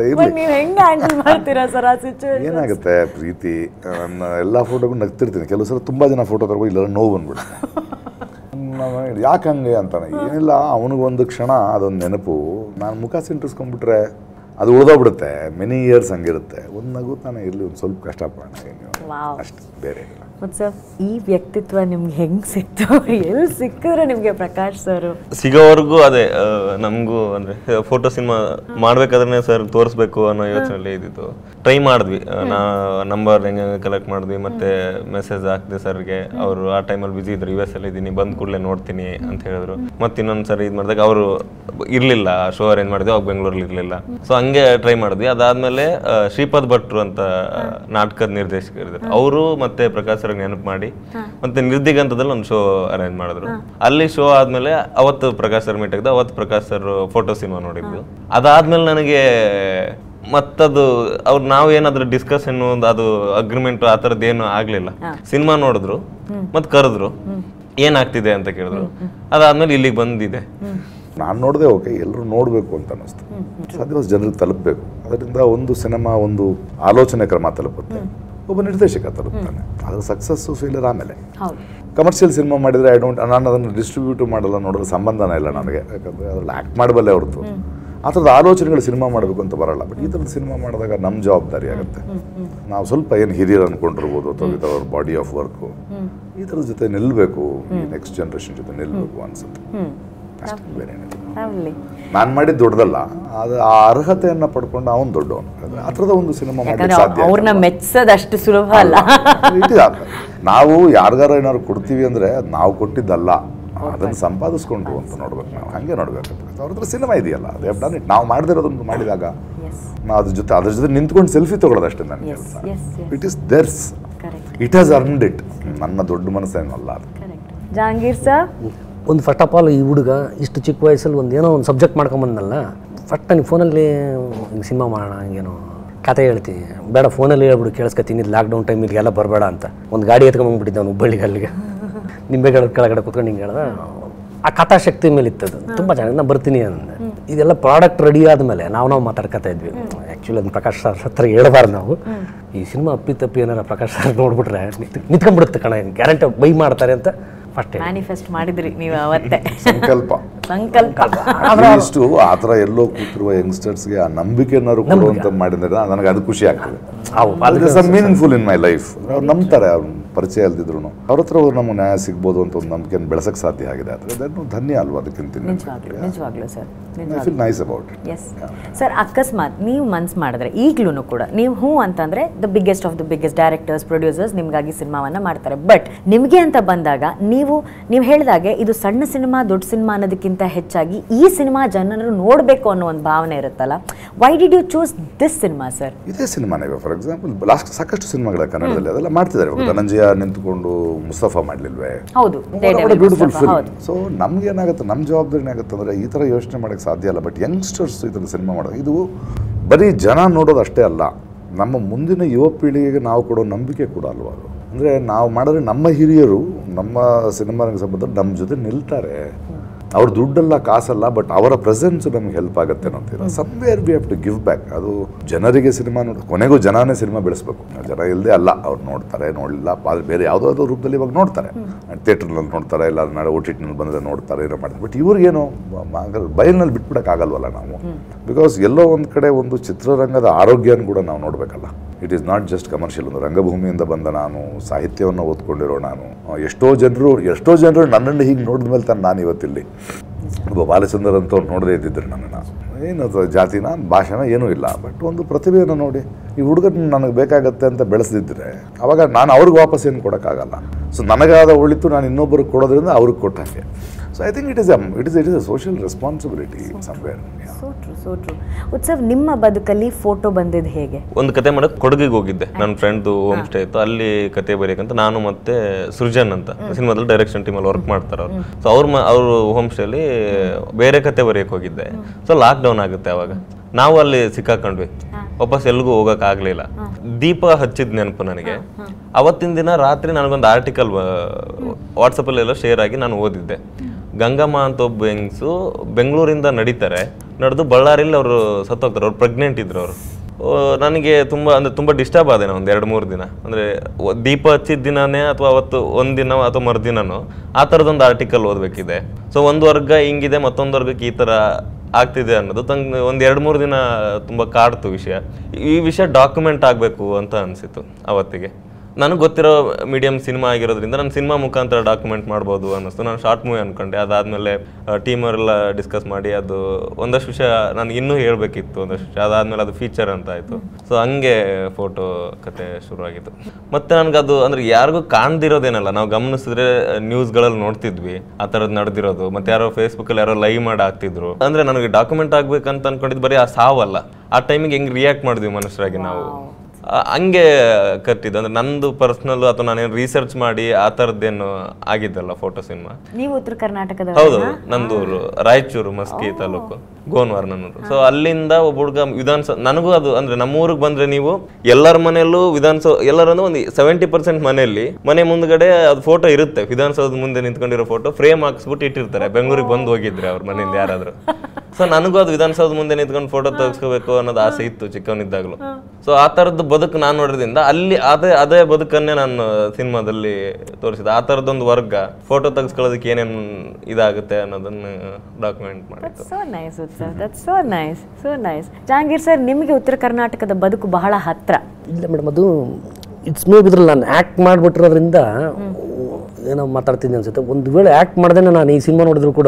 ಏನಾಗುತ್ತೆ ಪ್ರೀತಿ, ನನ್ನ ಎಲ್ಲ ಫೋಟೋಗಳು ನಗ್ತಿರ್ತೀನಿ. ಕೆಲವು ಸಲ ತುಂಬ ಜನ ಫೋಟೋ ತಗೋ, ಇಲ್ಲ ನೋವು ಬಂದ್ಬಿಡುತ್ತೆ. ಯಾಕೆ ಹಂಗೆ ಅಂತಾನೆ ಏನಿಲ್ಲ, ಅವನಿಗೊಂದು ಕ್ಷಣ ಅದೊಂದು ನೆನಪು. ನಾನು ಮುಖ ಸಿಂಟಿಸ್ಕೊಂಡ್ಬಿಟ್ರೆ ಅದು ಉಳಿದೋಗ್ಬಿಡುತ್ತೆ. Many years ಹಂಗಿರುತ್ತೆ. ಒಂದು ನಗು ತಾನೇ ಇರಲಿ, ಒಂದು ಸ್ವಲ್ಪ ಕಷ್ಟಪಡೋಣ ಅಷ್ಟೇ, ಬೇರೆ ಏನಿಲ್ಲ. ಸರ್, ಈ ವ್ಯಕ್ತಿತ್ವ ನಿಮ್ಗೆ ಹೆಂಗೆ ಸಿಕ್ತು? ಎಲ್ಲಿ ಸಿಕ್ಕಿದ್ರೆ ನಿಮಗೆ ಪ್ರಕಾಶ್ ಸರ್? ಸಿಗೋವರೆಗೂ ಅದೇ ನಮಗೂ ಅಂದರೆ ಫೋಟೋ ಸಿನಿಮಾ ಮಾಡ್ಬೇಕಾದ್ರೆ ಸರ್ ತೋರಿಸ್ಬೇಕು ಅನ್ನೋ ಯೋಚನೆಯಲ್ಲಿ ಇದ್ದಿತ್ತು. ಟ್ರೈ ಮಾಡಿದ್ವಿ, ನಂಬರ್ ಹೆಂಗೆ ಕಲೆಕ್ಟ್ ಮಾಡಿದ್ವಿ, ಮತ್ತೆ ಮೆಸೇಜ್ ಹಾಕಿದೆ ಸರ್ಗೆ. ಅವರು ಆ ಟೈಮಲ್ಲಿ ಬಿಸಿ ಇದ್ರು, US ಅಲ್ಲಿ ಇದ್ದೀನಿ, ಬಂದ ಕೂಡಲೇ ನೋಡ್ತೀನಿ ಅಂತ ಹೇಳಿದ್ರು. ಮತ್ತೆ ಇನ್ನೊಂದು ಸರಿ ಇದು ಮಾಡಿದಾಗ ಅವರು ಇರಲಿಲ್ಲ, ಶೋ ಅರೇಂಜ್ ಮಾಡಿದ್ವಿ, ಅವಾಗ ಬೆಂಗಳೂರಲ್ಲಿ ಇರಲಿಲ್ಲ. ಸೊ ಹಂಗೆ ಟ್ರೈ ಮಾಡಿದ್ವಿ. ಅದಾದ್ಮೇಲೆ ಶ್ರೀಪಾದ್ ಭಟ್ರು ಅಂತ ನಾಟಕದ ನಿರ್ದೇಶಕರಿದ್ದಾರೆ, ಅವರು ಮತ್ತೆ ಪ್ರಕಾಶ್ ಸರ್ ನೆನಪು ಮಾಡಿ ಮತ್ತೆ ನಿರ್ದಿಗಂತದಲ್ಲಿ ಒಂದು ಶೋ ಅರೇಂಜ್ ಮಾಡಿದ್ರು. ಅಲ್ಲಿ ಶೋ ಆದ್ಮೇಲೆ ಅವತ್ತು ಪ್ರಕಾಶ್ ಸರ್ ಮೀಟ್ ಆಗಿದ್ದು, ಅವತ್ತು ಪ್ರಕಾಶ್ ಸರ್ ಫೋಟೋ ಸಿನಿಮಾ ನೋಡಿದ್ದು. ಅದಾದ್ಮೇಲೆ ನನಗೆ ಮತ್ತದು ಅವ್ರು ನಾವು ಏನಾದ್ರು ಡಿಸ್ಕಷನ್ ಅದು ಅಗ್ರಿಮೆಂಟ್ ಆ ಥರದ್ದು ಏನು ಆಗ್ಲಿಲ್ಲ. ಸಿನಿಮಾ ನೋಡಿದ್ರು ಮತ್ತೆ ಕರೆದ್ರು, ಏನಾಗ್ತಿದೆ ಅಂತ ಕೇಳಿದ್ರು. ಅದಾದ್ಮೇಲೆ ಇಲ್ಲಿಗೆ ಬಂದಿದೆ. ನಾನು ನೋಡಿದೆ, ಓಕೆ ಎಲ್ಲರೂ ನೋಡಬೇಕು ಅಂತ ಅನ್ನಿಸ್ತು. ಸಾಧ್ಯವಾದ ಜನರಿಗೆ ತಲುಪಬೇಕು. ಅದರಿಂದ ಒಂದು ಸಿನಿಮಾ ಒಂದು ಆಲೋಚನೆ ಕ್ರಮ ತಲುಪುತ್ತೆ, ಒಬ್ಬ ನಿರ್ದೇಶಕ ತಲುಪ್ತಾನೆ. ಅದ್ರ ಸಕ್ಸಸ್ಸು ಫೇಲಿಯರ್ ಆಮೇಲೆ. ಕಮರ್ಷಿಯಲ್ ಸಿನಿಮಾ ಮಾಡಿದರೆ ನಾನು ಅದನ್ನು ಡಿಸ್ಟ್ರಿಬ್ಯೂಟ್ ಮಾಡಲ್ಲ, ನೋಡೋದು ಸಂಬಂಧನೇ ಇಲ್ಲ ನನಗೆ. ಯಾಕಂದರೆ ಅದ್ರಲ್ಲಿ ಆ್ಯಕ್ಟ್ ಮಾಡಬಲ್ಲೆ ಹೊರತು ಆ ಥರದ ಆಲೋಚನೆಗಳು ಸಿನಿಮಾ ಮಾಡಬೇಕು ಅಂತ ಬರಲ್ಲ. ಬಟ್ ಈ ಥರದ ಸಿನಿಮಾ ಮಾಡಿದಾಗ ನಮ್ಮ ಜವಾಬ್ದಾರಿ ಆಗುತ್ತೆ. ನಾವು ಸ್ವಲ್ಪ ಏನು ಹಿರಿಯರು ಅಂದ್ಕೊಂಡಿರ್ಬೋದು ಅಥವಾ with our body of work ಈ ಥರದ ಜೊತೆ ನಿಲ್ಲಬೇಕು, ಈ ನೆಕ್ಸ್ಟ್ ಜನ್ರೇಷನ್ ಜೊತೆ ನಿಲ್ಲಬೇಕು ಅನ್ಸುತ್ತೆ. ನಾನು ಮಾಡಿದ್ದು ದೊಡ್ಡದಲ್ಲ, ಅದು ಆ ಅರ್ಹತೆಯನ್ನ ಪಡ್ಕೊಂಡು ಅವನು ದೊಡ್ಡವನು. ಆ ಥರದ ಒಂದು ಸಿನಿಮಾ ಮಾಡಲಿಕ್ಕೆ ಸಾಧ್ಯ. ಅವ್ರನ್ನ ಮೆಚ್ಚೋದಷ್ಟು ಸುಲಭ ಅಲ್ಲ. ನಾವು ಯಾರಿಗಾರ ಏನಾದ್ರು ಕೊಡ್ತೀವಿ ಅಂದರೆ ಅದು ನಾವು ಕೊಟ್ಟಿದ್ದಲ್ಲ, ಅದನ್ನು ಸಂಪಾದಿಸ್ಕೊಂಡ್ರು ಅಂತ ನೋಡ್ಬೇಕು. ನಾವು ಹಾಗೆ ನೋಡ್ಬೇಕು. ಅವ್ರ ಹತ್ರ ಸಿನಿಮಾ ಇದೆಯಲ್ಲ, ಅದೇ ಡನ್ ಇಟ್. ನಾವು ಮಾಡದಿರೋದನ್ನು ಮಾಡಿದಾಗ ನಾವು ಅದ್ರ ಜೊತೆ ನಿಂತ್ಕೊಂಡು ಸೆಲ್ಫಿ ತೊಗೊಳ್ಳೋದು ಅಷ್ಟೇ ನನ್ನ ಕೆಲಸ. It is theirs, it has earned it. ನನ್ನ ದೊಡ್ಡ ಮನಸ್ಸೇನಲ್ಲ ಅದು. ಜಹಾಂಗೀರ್ ಸರ್, ಒಂದು ಫಸ್ಟ್ ಆಫ್ ಆಲ್ ಈ ಹುಡುಗ ಇಷ್ಟು ಚಿಕ್ಕ ವಯಸ್ಸಲ್ಲಿ ಒಂದು ಏನೋ ಒಂದು ಸಬ್ಜೆಕ್ಟ್ ಮಾಡ್ಕೊಂಬಂದಲ್ಲ, ಫಸ್ಟ್ ನನಗೆ ಫೋನಲ್ಲಿ ಹಿಂಗೆ ಸಿನಿಮಾ ಮಾಡೋಣ, ಹಿಂಗೇನೋ ಕತೆ ಹೇಳ್ತೀನಿ, ಬೇಡ ಫೋನಲ್ಲಿ ಹೇಳ್ಬಿಡು ಕೇಳಿಸ್ಕೊತೀನಿ, ಇದು ಲಾಕ್ಡೌನ್ ಟೈಮಿಗೆ ಎಲ್ಲ ಬರಬೇಡ ಅಂತ. ಒಂದು ಗಾಡಿ ಎತ್ಕೊಂಡ್ಬಂದ್ಬಿಟ್ಟಿದ್ದೆ ಅವ್ನು ಹುಬ್ಬಳ್ಳಿಗೆ, ಅಲ್ಲಿಗೆ ನಿಂಬೆಗಳ ಕೆಳಗಡೆ ಕೂತ್ಕೊಂಡು ಹಿಂಗೆ ಹೇಳ್ದ. ಆ ಕಥಾಶಕ್ತಿ ಮೇಲೆ ಇತ್ತದು ತುಂಬ ಚೆನ್ನಾಗಿ. ನಾನು ಬರ್ತೀನಿ ಅಂದೆ. ಇದೆಲ್ಲ ಪ್ರಾಡಕ್ಟ್ ರೆಡಿ ಆದಮೇಲೆ ನಾವು ಮಾತಾಡ್ಕೊತಾ ಇದ್ವಿ. ಆ್ಯಕ್ಚುಲಿ ಅದನ್ನ ಪ್ರಕಾಶ್ ಸರ್ ಹತ್ರ ಹೇಳ್ಬಾರ್ದು ನಾವು. ಈ ಸಿನಿಮಾ ಅಪ್ಪಿ ಏನಾರ ಪ್ರಕಾಶ್ ಸರ್ ನೋಡ್ಬಿಟ್ರೆ ನಿಂತ್ಕೊಂಡ್ಬಿಡುತ್ತೆ ಕಣ, ಗ್ಯಾರಂಟಿ ಬೈ ಮಾಡ್ತಾರೆ ಅಂತ ಫಸ್ಟ್ ಮ್ಯಾನಿಫೆಸ್ಟ್ ಮಾಡಿದ್ರಿ ನೀವು ಅವತ್ತೇ. ಸಂಕಲ್ಪ ಇಷ್ಟು ಆ ಥರ ಎಲ್ಲೋ ಕೂತಿರುವ ಯಂಗ್ಸ್ಟರ್ಸ್ಗೆ ಆ ನಂಬಿಕೆನಾರು ಕೊಡುವಂತ ಮಾಡಿದ್ರೆ ನನಗೆ ಅದು ಖುಷಿ ಆಗ್ತದೆ. Meaningful in my life. ಅವ್ರು ನಂಬ್ತಾರೆ, ಅವ್ರು ಪರಿಚಯ ಅಲ್ದಿದ್ರು ಅವ್ರ ಹತ್ರ ನಮ್ಗೆ ನ್ಯಾಯ ಸಿಗ್ಬೋದು ಅಂತ ಒಂದು ನಂಬಿಕೆಯನ್ನು ಬೆಳೆಸಕ್ಕೆ ಸಾಧ್ಯ ಆಗಿದೆ. ಅದನ್ನು ಧನ್ಯ ಅಲ್ವಾ ಅದಕ್ಕಿಂತ. ನಿಜವಾಗ್ಲೂ sir, I feel nice about it. Yes sir, ಅಕಸ್ಮಾತ್ ನೀವು ಮನ್ಸು ಮಾಡಿದ್ರೆ ಈಗಲೂ ಕೂಡ ನೀವು ಹ್ಞೂ ಅಂತಂದರೆ the biggest of the biggest directors, producers ನಿಮಗಾಗಿ ಸಿನಿಮಾವನ್ನು ಮಾಡ್ತಾರೆ. ಬಟ್ ನಿಮಗೆ ಅಂತ ಬಂದಾಗ ನೀವು ಹೇಳಿದಾಗೆ ಇದು ಸಣ್ಣ ಸಿನಿಮಾ ದೊಡ್ಡ ಸಿನಿಮಾ ಅನ್ನೋದಕ್ಕಿಂತ ಹೆಚ್ಚಾಗಿ ಈ ಸಿನಿಮಾ ಜನರು ನೋಡಬೇಕು ಅನ್ನೋ ಒಂದು ಭಾವನೆ ಇರುತ್ತಲ್ಲ. Why did you choose this cinema sir? ಇದೇ ಸಿನಿಮಾನೇ. ಫಾರ್ ಎಕ್ಸಾಂಪಲ್ ಲಾಸ್ಟ್ ಸಾಕಷ್ಟು ಸಿನಿಮಾಗಳ ಕನ್ನಡದಲ್ಲಿ ಅದೆಲ್ಲ ಮಾಡ್ತಿದ್ದಾರೆ. ಧನಂಜಯ ನಿಂತ್ಕೊಂಡು ಮುಸ್ತಫಾ ಮಾಡಲಿಲ್ವೇ? ಹೌದು, ಬ್ಯೂಟಿಫುಲ್ ಫಿಲ್ಮ್. ಸೊ ನಮ್ಗೆ ಏನಾಗುತ್ತೆ, ನಮ್ಮ ಜವಾಬ್ದಾರಿ ಏನಾಗುತ್ತೆ ಅಂದರೆ ಈ ಥರ ಯೋಚನೆ ಮಾಡೋಕ್ಕೆ ಸಾಧ್ಯ ಅಲ್ಲ. ಬಟ್ ಯಂಗ್ಸ್ಟರ್ಸ್ ಈ ಥರ ಸಿನಿಮಾ ಮಾಡೋದು, ಇದು ಬರೀ ಜನ ನೋಡೋದು ಅಷ್ಟೇ ಅಲ್ಲ, ನಮ್ಮ ಮುಂದಿನ ಯುವ ಪೀಳಿಗೆಗೆ ನಾವು ಕೊಡೋ ನಂಬಿಕೆ ಕೂಡ ಅಲ್ವಾ ಅದು. ಅಂದರೆ ನಾವು ಮಾಡಿದ್ರೆ ನಮ್ಮ ಹಿರಿಯರು ನಮ್ಮ ಸಿನಿಮಾ ರಂಗ ಸಂಬಂಧ ನಮ್ಮ ಜೊತೆ ನಿಲ್ತಾರೆ. ಅವ್ರ ದುಡ್ಡಲ್ಲ, ಕಾಸಲ್ಲ, ಬಟ್ ಅವರ ಪ್ರೆಸೆನ್ಸ್ ನಮ್ಗೆ ಹೆಲ್ಪ್ ಆಗುತ್ತೆ ಅಂತೀರ. Somewhere we have to give back. ಅದು ಜನರಿಗೆ ಸಿನಿಮಾ ಕೊನೆಗೂ ಜನನೇ ಸಿನಿಮಾ ಬೆಳೆಸ್ಬೇಕು. ಜನ ಇಲ್ಲದೆ ಅಲ್ಲ, ಅವ್ರು ನೋಡ್ತಾರೆ, ನೋಡಲಿಲ್ಲ ಆದರೆ ಬೇರೆ ಯಾವುದಾದ್ರೂ ರೂಪದಲ್ಲಿ ಇವಾಗ ನೋಡ್ತಾರೆ. ಥಿಯೇಟ್ರ್ನಲ್ಲಿ ನೋಡ್ತಾರೆ, ಇಲ್ಲ ನಾಳೆ OTT ಬಂದರೆ ನೋಡ್ತಾರೆ, ಏನೋ ಮಾಡ್ತಾರೆ. ಬಟ್ ಇವ್ರಿಗೇನು ಬಯಲಿನಲ್ಲಿ ಬಿಟ್ಬಿಡೋಕ್ಕಾಗಲ್ವಲ್ಲ ನಾವು. ಬಿಕಾಸ್ ಎಲ್ಲೋ ಒಂದು ಕಡೆ ಒಂದು ಚಿತ್ರರಂಗದ ಆರೋಗ್ಯನ ಕೂಡ ನಾವು ನೋಡಬೇಕಲ್ಲ. It is not just commercial. ಒಂದು ರಂಗಭೂಮಿಯಿಂದ ಬಂದ ನಾನು, ಸಾಹಿತ್ಯವನ್ನು ಓದ್ಕೊಂಡಿರೋ ನಾನು, ಎಷ್ಟೋ ಜನರು ನನ್ನನ್ನು ಹೀಗೆ ನೋಡಿದ ಮೇಲೆ ತಾನು ನಾನು ಇವತ್ತಿಲ್ಲಿ. ಒಬ್ಬ ಬಾಲಚಂದರ್ ಅಂತ ಅವ್ರು ನೋಡದೇ ಇದ್ದಿದ್ರು ನನ್ನನ್ನು. ಏನು ಜಾತಿನ ಭಾಷೆನ ಏನೂ ಇಲ್ಲ, ಬಟ್ ಒಂದು ಪ್ರತಿಭೆಯನ್ನು ನೋಡಿ ಈ ಹುಡುಗನ ನನಗೆ ಬೇಕಾಗತ್ತೆ ಅಂತ ಬೆಳೆಸ್ದಿದ್ರೆ ಅವಾಗ ನಾನು ಅವ್ರಿಗೆ ವಾಪಸ್ ಏನು ಕೊಡೋಕ್ಕಾಗಲ್ಲ. ಸೊ ನನಗಾದ ಒಳಿತು ನಾನು ಇನ್ನೊಬ್ಬರಿಗೆ ಕೊಡೋದ್ರಿಂದ ಅವ್ರಿಗೆ ಕೊಟ್ಟಂಗೆ. So I think it is a social responsibility somewhere. So true. Utsav, ನಿಮ್ಮ ಬದುಕಲ್ಲಿ ಫೋಟೋ ಬಂದಿದ್ದು ಹೇಗೆ? ಒಂದು ಕತೆ ಮಾಡಕ್ಕೆ ಕೊಡಗಿಗೆ ಹೋಗಿದ್ದೆ. ನನ್ನ ಫ್ರೆಂಡ್ದು ಹೋಮ್ ಸ್ಟೇ ಇತ್ತು, ಅಲ್ಲಿ ಕತೆ ಬರೆಯಕ್ಕಂತ ನಾನು ಮತ್ತೆ ಸೃಜನ್ ಅಂತ ಸಿನಿಮಾದಲ್ಲಿ ಡೈರೆಕ್ಷನ್ ಟೀಮಲ್ಲಿ ವರ್ಕ್ ಮಾಡ್ತಾರೆ ಅವರು. ಸೊ ಅವರು ಹೋಮ್ ಸ್ಟೇಲಿ ಬೇರೆ ಕತೆ ಬರೆಯಕ್ಕೆ ಹೋಗಿದ್ದೆ. ಸೊ ಲಾಕ್ಡೌನ್ ಆಗುತ್ತೆ ಅವಾಗ. ನಾವು ಅಲ್ಲಿ ಸಿಕ್ಕಾಕೊಂಡ್ವಿ, ವಾಪಸ್ ಎಲ್ಗೂ ಹೋಗಕ್ ಆಗ್ಲಿಲ್ಲ. ದೀಪ ಹಚ್ಚಿದ್ ನೆನಪು ನನಗೆ. ಅವತ್ತಿನ ದಿನ ರಾತ್ರಿ ನನಗೊಂದು ಆರ್ಟಿಕಲ್ ವಾಟ್ಸಪ್ಪಲ್ಲಿ ಎಲ್ಲ ಶೇರ್ ಆಗಿ ನಾನು ಓದಿದ್ದೆ. ಗಂಗಮ್ಮ ಅಂತ ಒಬ್ಬ ಹೆಂಗ್ಸು ಬೆಂಗಳೂರಿಂದ ನಡೆದು ಬಳ್ಳಾರಿಲಿ ಅವರು ಸತ್ತೋಗ್ತಾರೆ. ಅವ್ರು ಪ್ರೆಗ್ನೆಂಟ್ ಇದ್ರು ಅವರು. ನನಗೆ ತುಂಬ ಡಿಸ್ಟರ್ಬ್ ಆದೆ ನಾನು ಒಂದು 2-3 ದಿನ. ಅಂದರೆ ದೀಪ ಹಚ್ಚಿದ ದಿನನೇ ಅಥವಾ ಅವತ್ತು ಒಂದಿನ ಅಥವಾ ಮರುದಿನನೋ ಆ ಥರದೊಂದು ಆರ್ಟಿಕಲ್ ಓದಬೇಕಿದೆ. ಸೊ ಒಂದು ವರ್ಗ ಹಿಂಗಿದೆ, ಮತ್ತೊಂದು ವರ್ಗಕ್ಕೆ ಈ ಥರ ಆಗ್ತಿದೆ ಅನ್ನೋದು ತಂಗೆ ಒಂದು 2-3 ದಿನ ತುಂಬ ಕಾಡ್ತು ವಿಷಯ. ಈ ವಿಷಯ ಡಾಕ್ಯುಮೆಂಟ್ ಆಗಬೇಕು ಅಂತ ಅನಿಸಿತು ಅವತ್ತಿಗೆ. ನನಗೆ ಗೊತ್ತಿರೋ ಮೀಡಿಯಮ್ ಸಿನಿಮಾ ಆಗಿರೋದ್ರಿಂದ ನಾನು ಸಿನಿಮಾ ಮುಖಾಂತರ ಡಾಕ್ಯುಮೆಂಟ್ ಮಾಡ್ಬೋದು ಅನ್ನಿಸ್ತು. ನಾನು ಶಾರ್ಟ್ ಮೂವಿ ಅಂದ್ಕೊಂಡೆ. ಅದಾದಮೇಲೆ ಟೀಮವರೆಲ್ಲ ಡಿಸ್ಕಸ್ ಮಾಡಿ ಅದು ಒಂದಷ್ಟು ವಿಷಯ ನನಗೆ ಇನ್ನೂ ಹೇಳಬೇಕಿತ್ತು ಒಂದಷ್ಟು ವಿಷಯ. ಅದಾದಮೇಲೆ ಅದು ಫೀಚರ್ ಅಂತ ಆಯಿತು. ಸೊ ಹಂಗೆ ಫೋಟೋ ಕತೆ ಶುರುವಾಗಿತ್ತು. ಮತ್ತು ನನಗದು ಅಂದರೆ ಯಾರಿಗೂ ಕಾಣ್ದಿರೋದೇನಲ್ಲ. ನಾವು ಗಮನಿಸಿದ್ರೆ ನ್ಯೂಸ್ಗಳಲ್ಲಿ ನೋಡ್ತಿದ್ವಿ ಆ ಥರದ್ದು ನಡೆದಿರೋದು. ಮತ್ತು ಯಾರೋ ಫೇಸ್ಬುಕ್ಕಲ್ಲಿ ಯಾರೋ ಲೈವ್ ಮಾಡಿ ಹಾಕ್ತಿದ್ರು. ಅಂದರೆ ನನಗೆ ಡಾಕ್ಯುಮೆಂಟ್ ಆಗಬೇಕಂತ ಅಂದ್ಕೊಂಡಿದ್ದು ಬರೀ ಆ ಸಾವಲ್ಲ, ಆ ಟೈಮಿಗೆ ಹೆಂಗೆ ರಿಯಾಕ್ಟ್ ಮಾಡಿದ್ವಿ ಮನುಷ್ಯರಾಗಿ ನಾವು ಹಂಗೆ ಕಟ್ಟಿದ್ದು. ಅಂದ್ರೆ ನಂದು ಪರ್ಸನಲ್ ಅಥವಾ ನಾನೇನು ರಿಸರ್ಚ್ ಮಾಡಿ ಆ ಥರದ್ದೇನು ಆಗಿದ್ದಲ್ಲ ಫೋಟೋ ಸಿನಿಮಾ. ನೀವು ಉತ್ತರ ಕರ್ನಾಟಕದ? ಹೌದು, ನಂದು ರಾಯಚೂರು ಮಸ್ಕಿ ತಾಲೂಕು, ಗೋನ್ವಾರ್ ನನ್ನೂರು. ಸೊ ಅಲ್ಲಿಂದ ಒಬ್ಬ ಹುಡುಗ ವಿಧಾನಸೌಧ, ನನಗೂ ಅದು ಅಂದ್ರೆ ನಮ್ಮೂರಿಗೆ ಬಂದ್ರೆ ನೀವು ಎಲ್ಲರ ಮನೆಯಲ್ಲೂ ವಿಧಾನಸೌಧ, ಎಲ್ಲರಂದ್ರೆ ಒಂದು 70% ಮನೆಯಲ್ಲಿ ಮನೆ ಮುಂದ್ಗಡೆ ಅದು ಫೋಟೋ ಇರುತ್ತೆ. ವಿಧಾನಸೌಧದ ಮುಂದೆ ನಿಂತ್ಕೊಂಡಿರೋ ಫೋಟೋ ಫ್ರೇಮ್ ಹಾಕ್ಸ್ಬಿಟ್ಟು ಇಟ್ಟಿರ್ತಾರೆ. ಬೆಂಗಳೂರಿಗೆ ಬಂದು ಹೋಗಿದ್ರೆ ಅವ್ರ ಮನೆಯಿಂದ ಯಾರಾದ್ರು. ಸೊ ನನಗೂ ಅದು ವಿಧಾನಸೌಧ ಮುಂದೆ ನಿಂತ್ಕೊಂಡು ಫೋಟೋ ತೆಗೆಸ್ಕೋಬೇಕು ಅನ್ನೋದು ಆಸೆ ಇತ್ತು ಚಿಕ್ಕವನಿದ್ದಾಗಲೂ. ಸೊ ಆ ಥರದ್ದು ಬದುಕು ನಾನು ನೋಡೋದ್ರಿಂದ ಅಲ್ಲಿ ಅದೇ ಬದುಕನ್ನೇ ನಾನು ಸಿನಿಮಾದಲ್ಲಿ ತೋರಿಸಿದೆ. ಆ ಥರದ್ದೊಂದು ವರ್ಗ ಫೋಟೋ ತೆಗೆಸ್ಕೊಳ್ಳೋದಕ್ಕೆ ಏನೇನು ಇದಾಗುತ್ತೆ ಅನ್ನೋದನ್ನು ಡಾಕ್ಯುಮೆಂಟ್ ಮಾಡಿತ್ತು. So nice Utsav, that's so nice, so nice. Jahangir sir, ನಿಮಗೆ ಉತ್ತರ ಕರ್ನಾಟಕದ ಬದುಕು ಬಹಳ ಹತ್ರ. ಇಲ್ಲ ಮೇಡಮ್, ಅದು ಇಟ್ಸ್ ಮೇ ಬಿದ್ರಲ್ಲಿ ನಾನು ಆ್ಯಕ್ಟ್ ಮಾಡಿಬಿಟ್ಟಿರೋದ್ರಿಂದ ಏನೋ ಮಾತಾಡ್ತಿದ್ದೆ ಅನ್ಸುತ್ತೆ. ಒಂದು ವೇಳೆ ಆ್ಯಕ್ಟ್ ಮಾಡ್ದೇ ನಾನು ಈ ಸಿನಿಮಾ ನೋಡಿದ್ರು ಕೂಡ